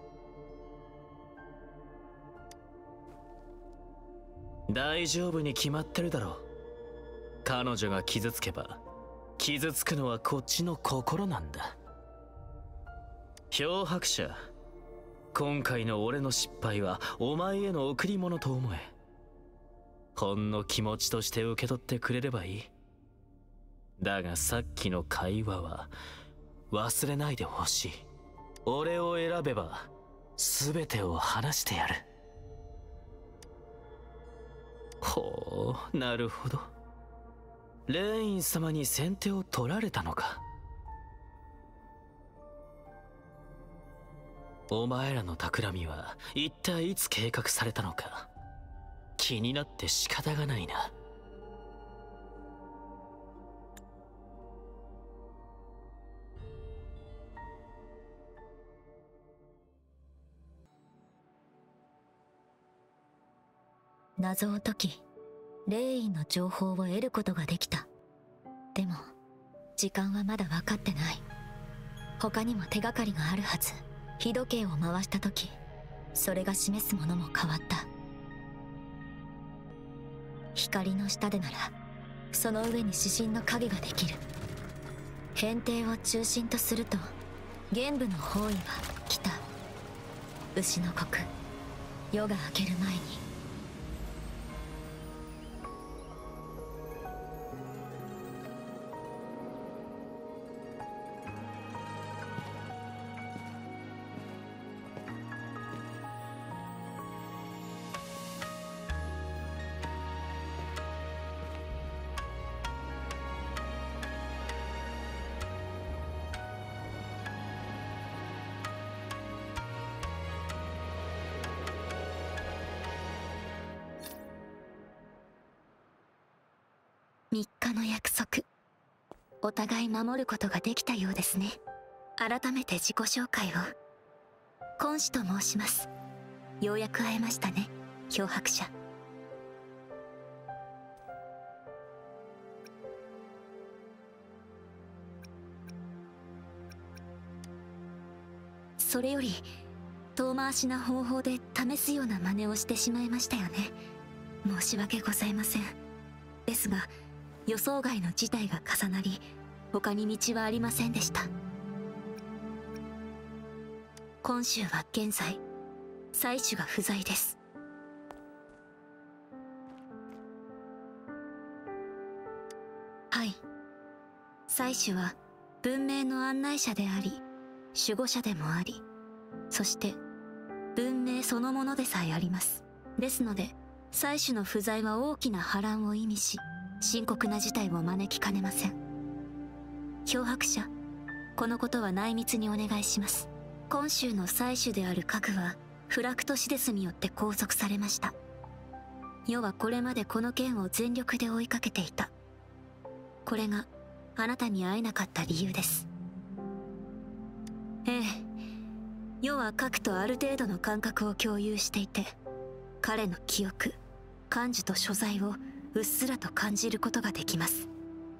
大丈夫に決まってるだろう。彼女が傷つけば傷つくのはこっちの心なんだ。漂白者、今回の俺の失敗はお前への贈り物と思え。ほんの気持ちとして受け取ってくれればいい。だがさっきの会話は忘れないでほしい。俺を選べば全てを話してやる。ほう、なるほど。レイン様に先手を取られたのか。お前らの企みは一体いつ計画されたのか気になって仕方がないな。 謎を解き、レインの情報を得ることができた。でも時間はまだ分かってない。他にも手がかりがあるはず。日時計を回した時、それが示すものも変わった。光の下でならその上に指針の影ができる。変程を中心とすると玄武の方位は北、牛の国、夜が明ける前に。みっかの約束、お互い守ることができたようですね。改めて自己紹介を。コ氏と申します。ようやく会えましたね、漂白者。それより遠回しな方法で試すような真似をしてしまいましたよね。申し訳ございません。ですが予想外の事態が重なり、他に道はありませんでした。今週は現在妻子が不在です。はい、妻子は文明の案内者であり守護者でもあり、そして文明そのものでさえあります。ですので妻子の不在は大きな波乱を意味し、深刻な事態を招きかねません。漂白者、このことは内密にお願いします。今週の妻子である核はフラクトシデスによって拘束されました。世はこれまでこの件を全力で追いかけていた。これがあなたに会えなかった理由です。ええ、世は核とある程度の感覚を共有していて、彼の記憶、感受と所在をうっすらと感じることができます。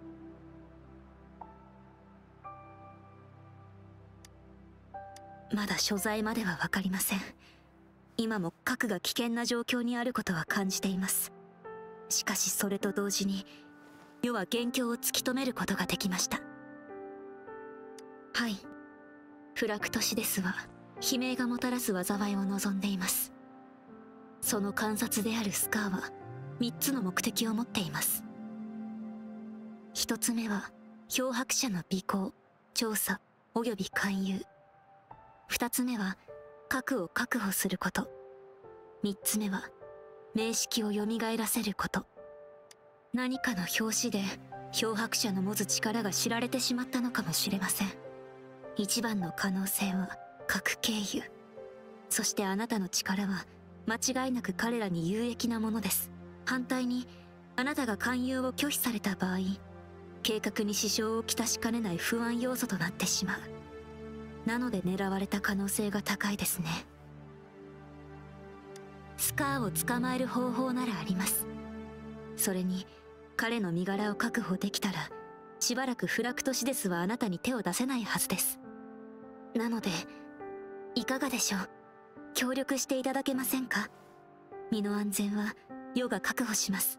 まだ所在までは分かりません。今も核が危険な状況にあることは感じています。しかしそれと同時に世は元凶を突き止めることができました。はい、フラクトシデスは悲鳴がもたらす災いを望んでいます。その観察であるスカーはみっつの目的を持っています。ひとつめは漂白者の尾行、調査および勧誘。ふたつめは核を確保すること。みっつめは名式を蘇らせること。何かの拍子で漂白者の持つ力が知られてしまったのかもしれません。一番の可能性は核経由。そしてあなたの力は間違いなく彼らに有益なものです。反対にあなたが勧誘を拒否された場合、計画に支障をきたしかねない不安要素となってしまう。なので狙われた可能性が高いですね。スカーを捕まえる方法ならあります。それに彼の身柄を確保できたら、しばらくフラクトシデスはあなたに手を出せないはずです。なのでいかがでしょう。協力していただけませんか。身の安全は余が確保します。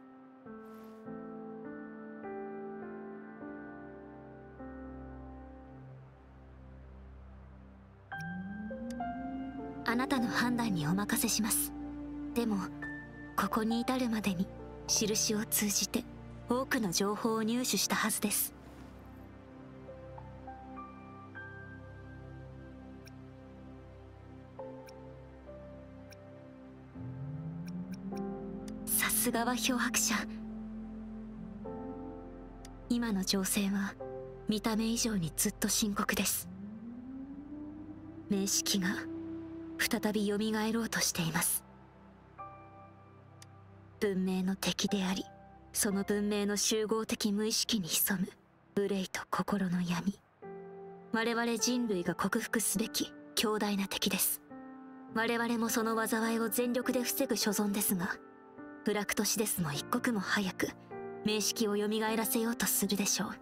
あなたの判断にお任せします。でもここに至るまでに印を通じて多くの情報を入手したはずです。さすがは漂白者。今の情勢は見た目以上にずっと深刻です。名式が再び蘇ろうとしています。文明の敵であり、その文明の集合的無意識に潜む憂いと心の闇。我々人類が克服すべき強大な敵です。我々もその災いを全力で防ぐ所存ですが、フラクトシデスも一刻も早く名式を蘇らせようとするでしょう。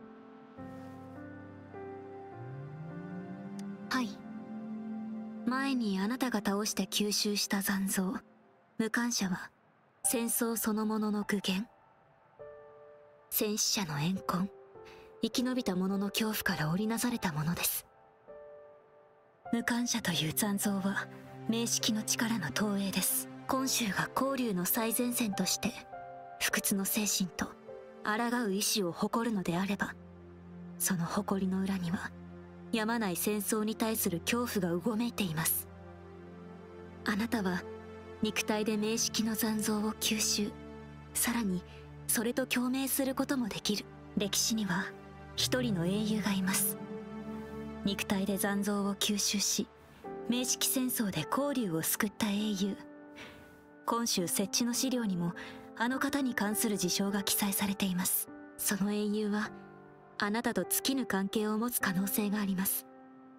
はい。前にあなたが倒して吸収した残像、無感者は戦争そのものの具現。戦死者の怨恨、生き延びた者の恐怖から織りなされたものです。無感者という残像は名式の力の投影です。今週が交流の最前線として不屈の精神と抗う意志を誇るのであれば、その誇りの裏にはやまない戦争に対する恐怖がうごめいています。あなたは肉体で名式の残像を吸収、さらにそれと共鳴することもできる。歴史には一人の英雄がいます。肉体で残像を吸収し、名式戦争で交流を救った英雄。今週設置の資料にもあの方に関する事象が記載されています。その英雄はあなたと尽きぬ関係を持つ可能性があります。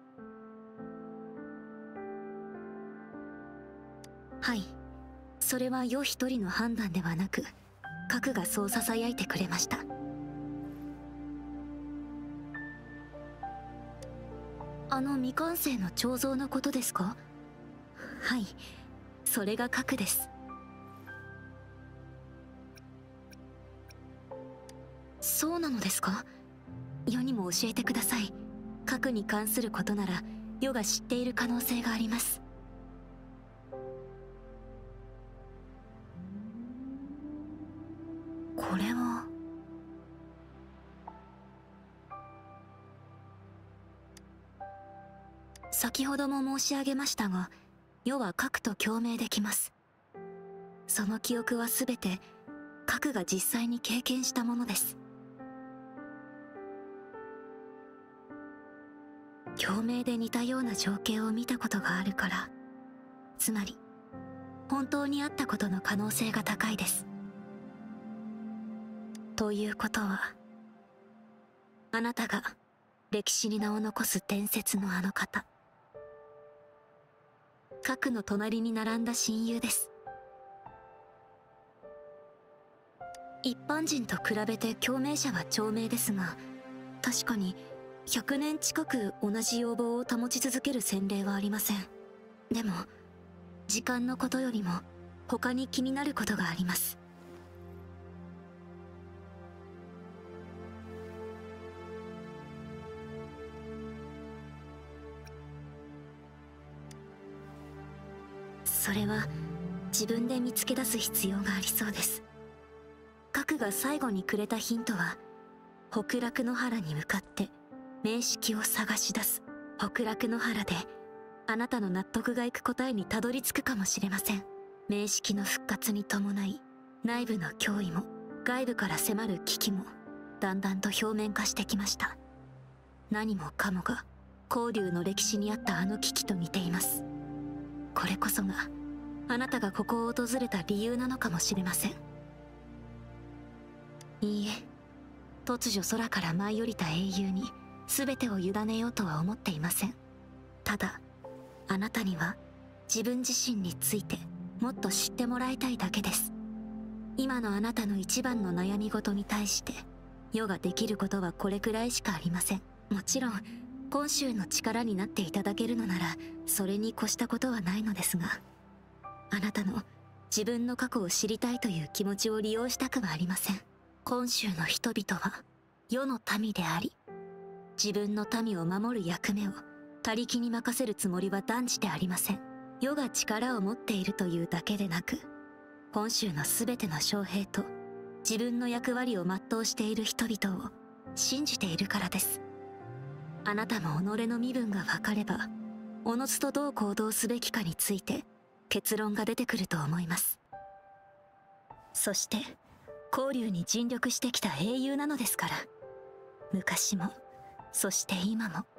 はい、それは余一人の判断ではなく、核がそう囁いてくれました。あの未完成の彫像のことですか。はい、それが核です。そうなのですか。余にも教えてください。核に関することなら余が知っている可能性があります。これは先ほども申し上げましたが、余は核と共鳴できます。その記憶はすべて核が実際に経験したものです。共鳴で似たような情景を見たことがあるから、つまり本当にあったことの可能性が高いです。ということは、あなたが歴史に名を残す伝説のあの方、核の隣に並んだ親友です。一般人と比べて共鳴者は長命ですが、確かにひゃくねん近く同じ要望を保ち続ける先例はありません。でも時間のことよりも他に気になることがあります。それは自分で見つけ出す必要がありそうです。核が最後にくれたヒントは、北楽の原に向かって名式を探し出す。北楽の原であなたの納得がいく答えにたどり着くかもしれません。名式の復活に伴い、内部の脅威も外部から迫る危機もだんだんと表面化してきました。何もかもが光龍の歴史にあったあの危機と似ています。これこそがあなたがここを訪れた理由なのかもしれません。いいえ、突如空から舞い降りた英雄に全てを委ねようとは思っていません。ただあなたには自分自身についてもっと知ってもらいたいだけです。今のあなたの一番の悩み事に対して世ができることはこれくらいしかありません。もちろん本州の力になっていただけるのならそれに越したことはないのですが、あなたの自分の過去を知りたいという気持ちを利用したくはありません。本州の人々は世の民であり、自分の民を守る役目を他力に任せるつもりは断じてありません。世が力を持っているというだけでなく、本州の全ての将兵と自分の役割を全うしている人々を信じているからです。あなたも己の身分が分かれば、おのずとどう行動すべきかについて結論が出てくると思います。そして光龍に尽力してきた英雄なのですから、昔もそして今も。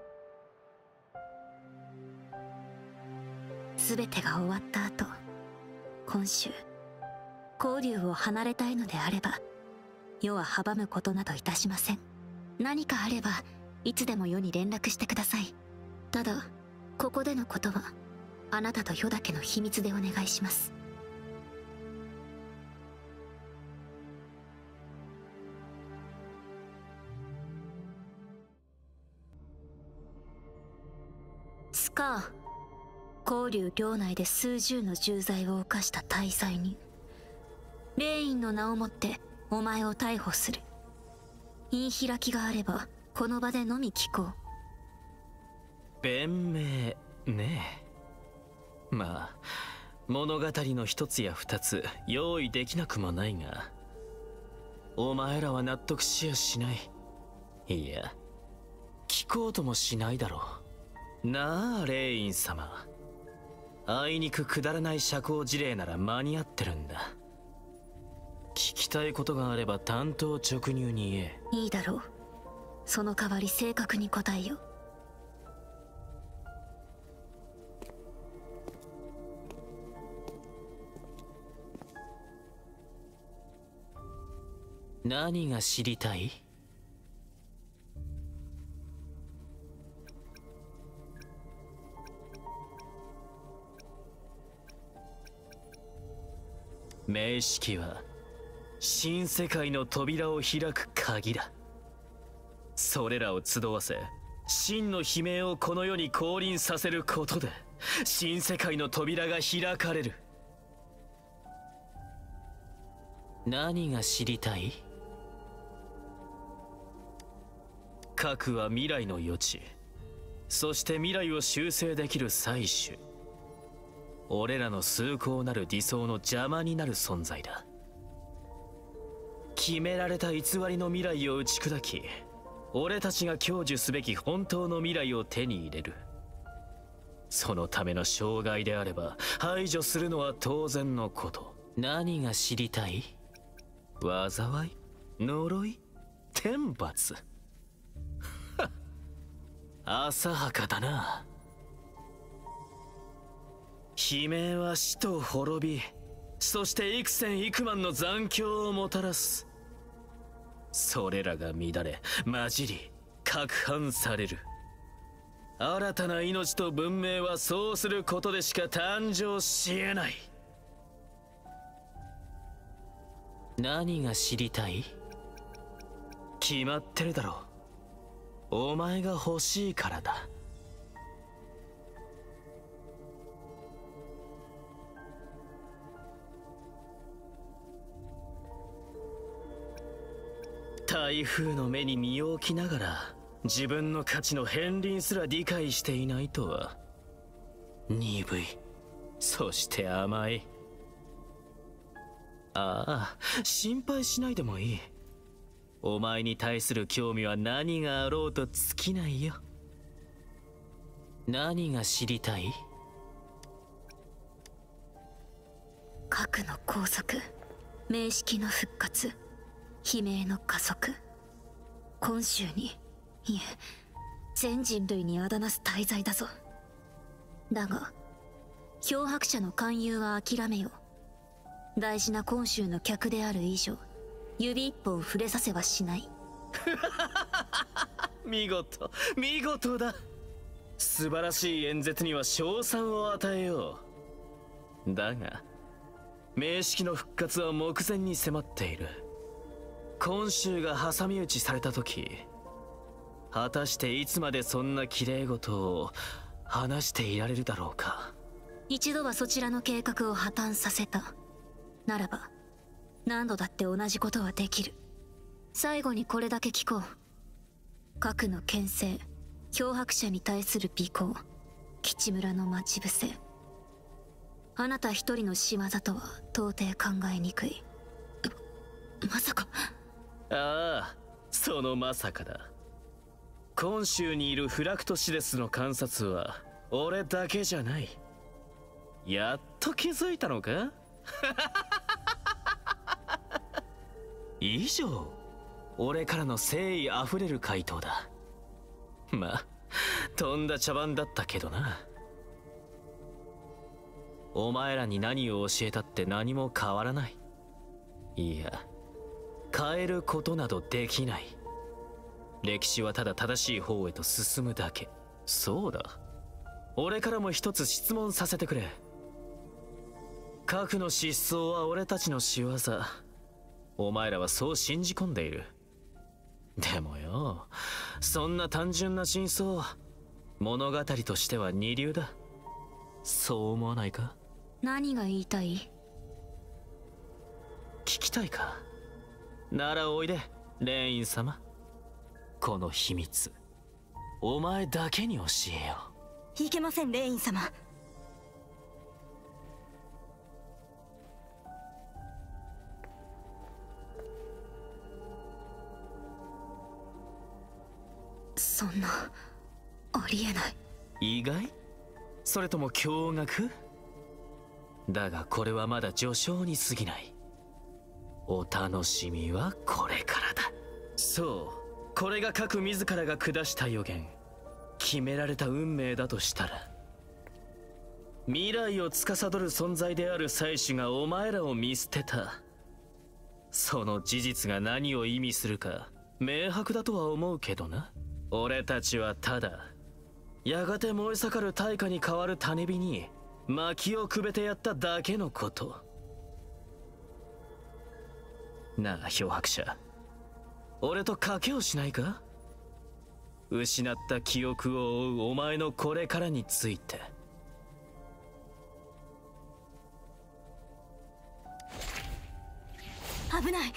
全てが終わった後、今週光龍を離れたいのであれば世は阻むことなどいたしません。何かあればいつでも世に連絡してください。ただここでのことはあなたと世だけの秘密でお願いします。スカー、光龍領内で数十の重罪を犯した大罪人霊院の名をもってお前を逮捕する。言い開きがあればこの場でのみ聞こう。 弁明ねえ。まあ物語の一つや二つ用意できなくもないが、お前らは納得しやしない。いや聞こうともしないだろうなあ、霊院様。あいにくくだらない社交辞令なら間に合ってるんだ。聞きたいことがあれば単刀直入に言え。 いいだろう。その代わり正確に答えよ。 何が知りたい？名式は新世界の扉を開く鍵だ。それらを集わせ真の悲鳴をこの世に降臨させることで新世界の扉が開かれる。何が知りたい？核は未来の余地、そして未来を修正できる採取。俺らの崇高なる理想の邪魔になる存在だ。決められた偽りの未来を打ち砕き、俺たちが享受すべき本当の未来を手に入れる。そのための障害であれば排除するのは当然のこと。何が知りたい？災い？呪い？天罰？浅はかだな。悲鳴は死と滅び、そして幾千幾万の残響をもたらす。それらが乱れ混じり攪拌される。新たな命と文明はそうすることでしか誕生し得ない。何が知りたい？決まってるだろう。お前が欲しいからだ。台風の目に身を置きながら自分の価値の片鱗すら理解していないとは鈍い、そして甘い。ああ、心配しないでもいい。お前に対する興味は何があろうと尽きないよ。何が知りたい？ 核の拘束、名式の復活、悲鳴の加速、 今週に、いえ全人類にあだなす大罪だぞ。だが漂白者の勧誘は諦めよ。大事な今週の客である以上、指一本触れさせはしない。 見事見事だ。素晴らしい演説には賞賛を与えよう。だが名式の復活は目前に迫っている。今週が挟み撃ちされた時、果たしていつまでそんな綺麗事を話していられるだろうか。 一度はそちらの計画を破綻させたならば、何度だって同じことはできる。最後にこれだけ聞こう。核の牽制、漂白者に対する尾行、吉村の待ち伏せ、あなた一人の仕業とは到底考えにくい。まさか。 ああ、そのまさかだ。今週にいるフラクトシデスの観察は俺だけじゃない。やっと気づいたのか？以上、俺からの誠意あふれる回答だ。まあとんだ茶番だったけどな。お前らに何を教えたって何も変わらない。いや、変えることなどできない。歴史はただ正しい方へと進むだけ。そうだ、俺からも一つ質問させてくれ。核の失踪は俺たちの仕業、お前らはそう信じ込んでいる。でもよ、そんな単純な真相、物語としては二流だ。そう思わないか？ 何が言いたい？ 聞きたいか？ならおいで、レイン様。この秘密、お前だけに教えよう。いけません、レイン様。そんな、ありえない。 意外？それとも驚愕？だがこれはまだ序章に過ぎない。お楽しみはこれからだ。そう、これが核自らが下した予言、決められた運命だとしたら、未来を司る存在である祭司がお前らを見捨てた。その事実が何を意味するか明白だとは思うけどな。俺たちはただ、やがて燃え盛る大火に変わる種火に薪をくべてやっただけのこと。なあ漂白者、俺と賭けをしないか？失った記憶を追うお前のこれからについて。 危ない。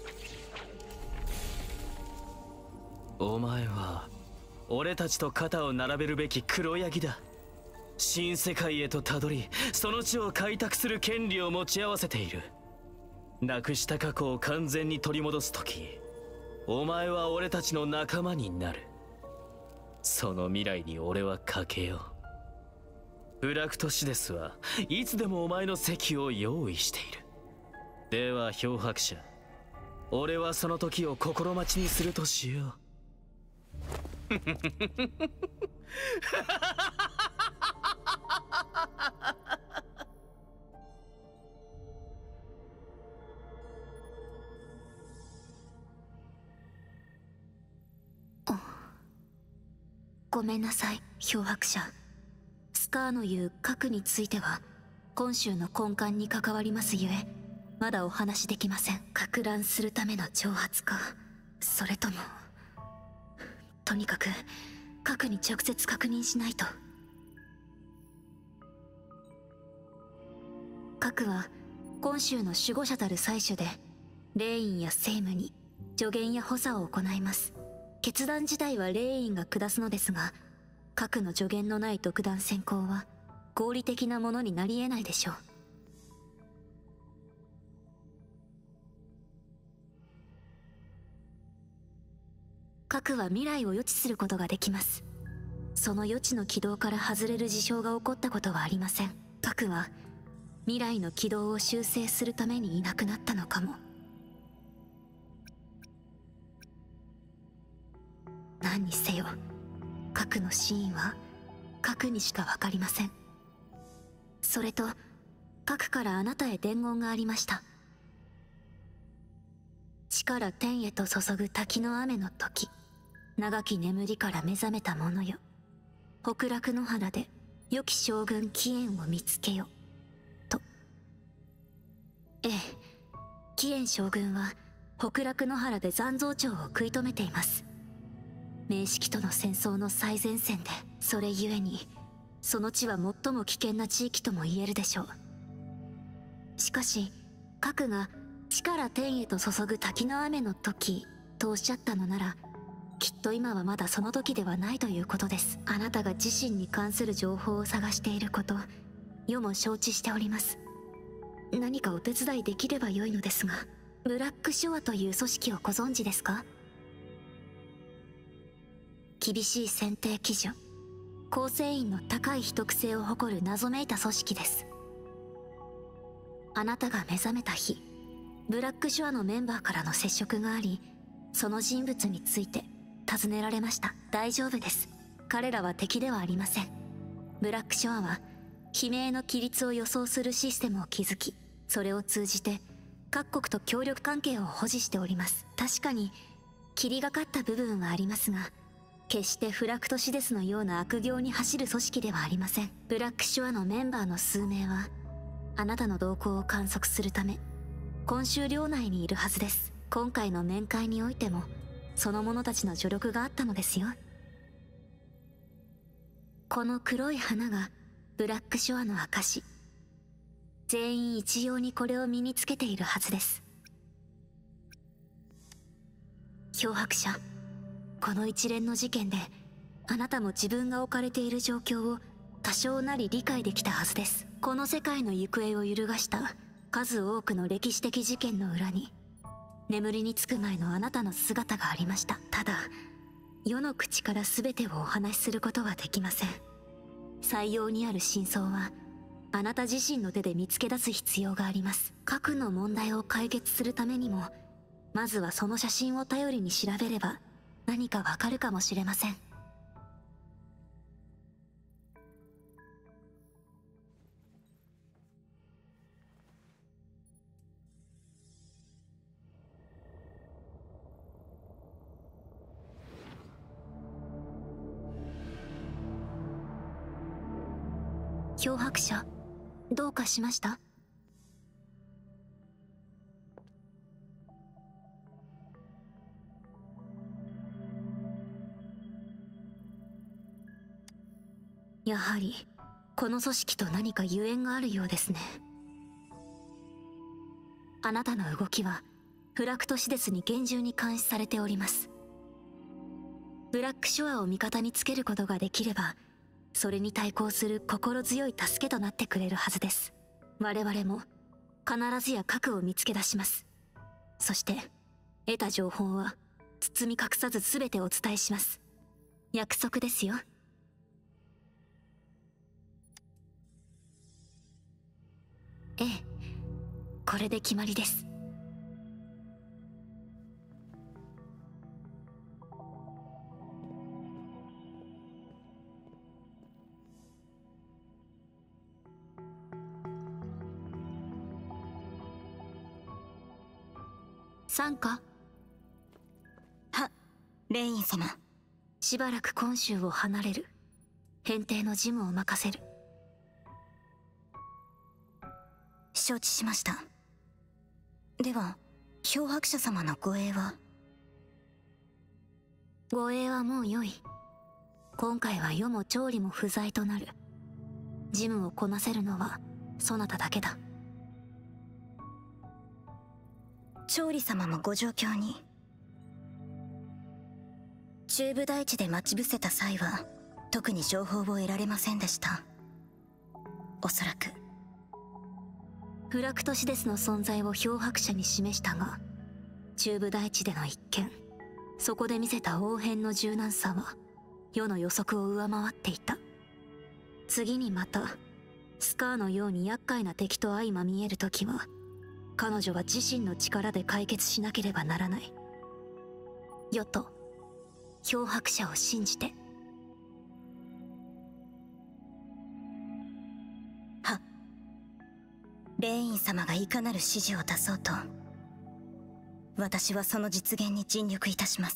お前は俺たちと肩を並べるべき黒ヤギだ。新世界へとたどり、その地を開拓する権利を持ち合わせている。なくした過去を完全に取り戻す時、お前は俺たちの仲間になる。その未来に俺はかけよう。フラクトシデスはいつでもお前の席を用意している。では漂白者、俺はその時を心待ちにするとしよう。 ごめんなさい、漂白者。スカーの言う核については今週の根幹に関わりますゆえ、まだお話しできません。撹乱するための挑発か、それともとにかく核に直接確認しないと。核は今週の守護者たる祭主で、レインやセイムに助言や補佐を行います。決断自体はレインが下すのですが、核の助言のない独断専行は合理的なものになり得ないでしょう。核は未来を予知することができます。その予知の軌道から外れる事象が起こったことはありません。核は未来の軌道を修正するためにいなくなったのかも。 何にせよ、核の真意は核にしか分かりません。それと核からあなたへ伝言がありました。地から天へと注ぐ滝の雨の時、長き眠りから目覚めた者よ、北楽の原で良き将軍貴炎を見つけよと。ええ、貴炎将軍は北楽の原で残像町を食い止めています。明式との戦争の最前線で、それゆえにその地は最も危険な地域とも言えるでしょう。しかし核が地から天へと注ぐ滝の雨の時とおっしゃったのなら、きっと今はまだその時ではないということです。あなたが自身に関する情報を探していること、世も承知しております。何かお手伝いできればよいのですが、ブラックショアという組織をご存知ですか？厳しい選定基準、構成員の高い秘匿性を誇る謎めいた組織です。あなたが目覚めた日、ブラックショアのメンバーからの接触があり、その人物について尋ねられました。大丈夫です。彼らは敵ではありません。ブラックショアは悲鳴の規律を予想するシステムを築き、それを通じて各国と協力関係を保持しております。確かに霧がかった部分はありますが、決してフラクトシデスのような悪行に走る組織ではありません。ブラックショアのメンバーの数名はあなたの動向を観測するため今週領内にいるはずです。今回の面会においてもその者たちの助力があったのですよ。この黒い花がブラックショアの証。全員一様にこれを身につけているはずです。漂白者、この一連の事件であなたも自分が置かれている状況を多少なり理解できたはずです。この世界の行方を揺るがした数多くの歴史的事件の裏に、眠りにつく前のあなたの姿がありました。ただ世の口から全てをお話しすることはできません。採用にある真相はあなた自身の手で見つけ出す必要があります。核の問題を解決するためにも、まずはその写真を頼りに調べれば何かわかるかもしれません。漂白者、どうかしました？やはりこの組織と何かゆえんがあるようですね。あなたの動きはフラクトシデスに厳重に監視されております。ブラックショアを味方につけることができれば、それに対抗する心強い助けとなってくれるはずです。我々も必ずや核を見つけ出します。そして得た情報は包み隠さず全てお伝えします。約束ですよ。ええ、これで決まりです。参加。は、レイン様。 しばらく今週を離れる。編定の事務を任せる。 承知しました。では漂白者様の護衛は？ 護衛はもう良い。今回は世も調理も不在となる。事務をこなせるのはそなただけだ。 調理様もご状況に。中部大地で待ち伏せた際は特に情報を得られませんでした。おそらくフラクトシデスの存在を漂白者に示したが、中部大地での一件、そこで見せた応変の柔軟さは世の予測を上回っていた。次にまたスカーのように厄介な敵と相まみえる時は、彼女は自身の力で解決しなければならない。世と漂白者を信じて。は、レイン様がいかなる指示を出そうと、私はその実現に尽力いたします。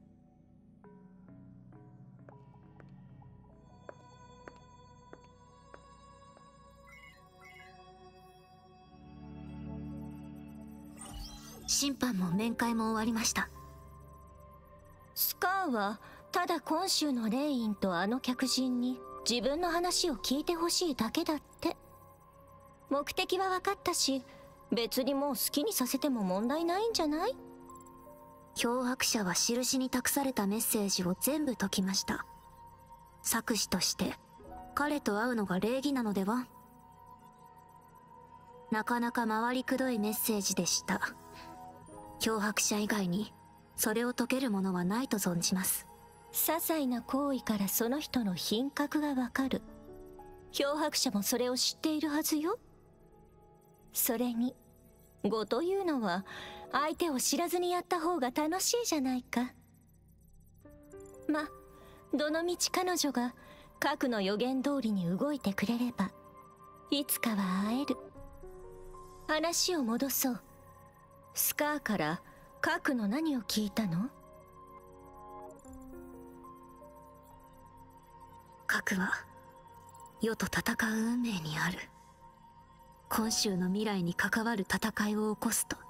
審判も面会も終わりました。スカーはただ今週のレインとあの客人に自分の話を聞いてほしいだけだって。目的は分かったし、別にもう好きにさせても問題ないんじゃない？漂白者は印に託されたメッセージを全部解きました。策士として彼と会うのが礼儀なのでは？なかなか回りくどいメッセージでした。漂白者以外にそれを解けるものはないと存じます。些細な行為からその人の品格がわかる。漂白者もそれを知っているはずよ。それに語というのは相手を知らずにやった方が楽しいじゃないか。ま、どのみち彼女が核の予言通りに動いてくれればいつかは会える。話を戻そう。スカーから核の何を聞いたの？核は世と戦う運命にある。今週の未来に関わる戦いを起こすと。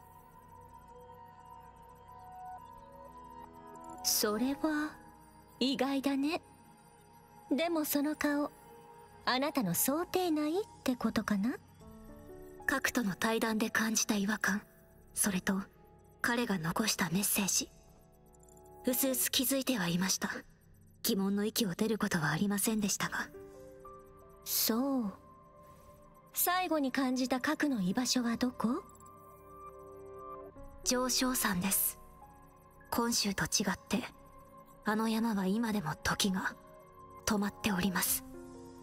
それは意外だね。でもその顔、あなたの想定内ってことかな？核との対談で感じた違和感、それと彼が残したメッセージ、うすうす気づいてはいました。疑問の息を出ることはありませんでしたが。そう、最後に感じた核の居場所はどこ？上昇山です。今週と違ってあの山は今でも時が止まっております。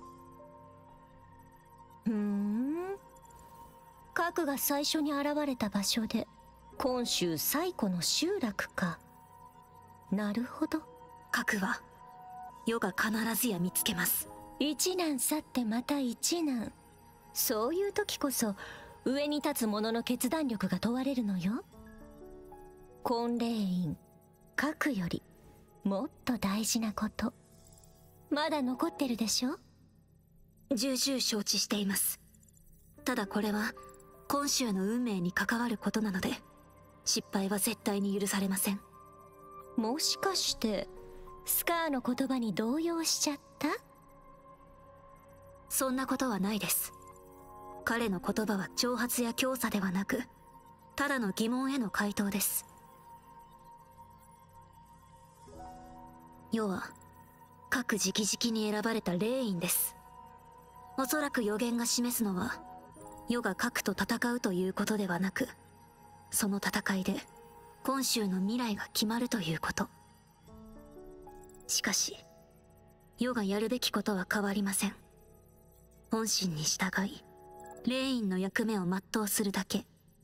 ふーん、核が最初に現れた場所で今週最古の集落か。なるほど。核は世が必ずや見つけます。一難去ってまた一難。そういう時こそ上に立つ者の決断力が問われるのよ。婚礼院核よりもっと大事なことまだ残ってるでしょ？重々承知しています。ただこれは今週の運命に関わることなので失敗は絶対に許されません。もしかしてスカーの言葉に動揺しちゃった？そんなことはないです。彼の言葉は挑発や強さではなく、ただの疑問への回答です。世は各直々に選ばれた霊院です。おそらく予言が示すのは世が核と戦うということではなく、その戦いで今週の未来が決まるということ。しかし世がやるべきことは変わりません。本心に従い霊院の役目を全うするだけ。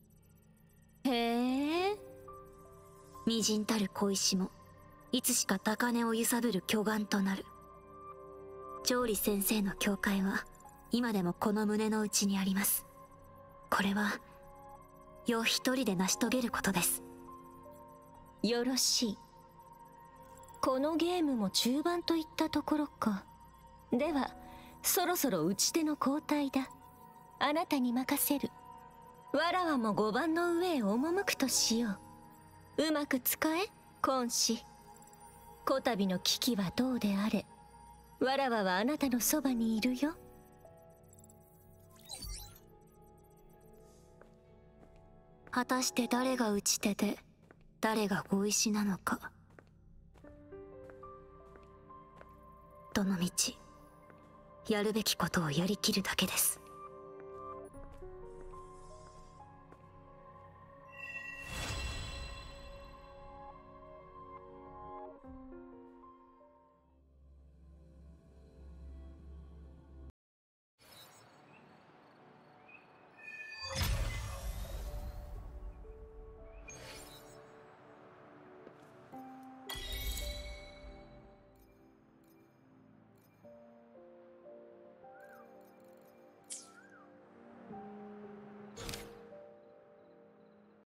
へえ。微塵たる小石もいつしか高根を揺さぶる巨岩となる。調理先生の教会は今でもこの胸の内にあります。これは世一人で成し遂げることです。よろしい。このゲームも中盤といったところか。ではそろそろ打ち手の交代だ。あなたに任せる。わらわもごばんの上へ赴くとしよう。うまく使え今子。こたびの危機はどうであれ、わらわはあなたのそばにいるよ。果たして誰が打ち手で誰が碁石なのか。どのみちやるべきことをやりきるだけです。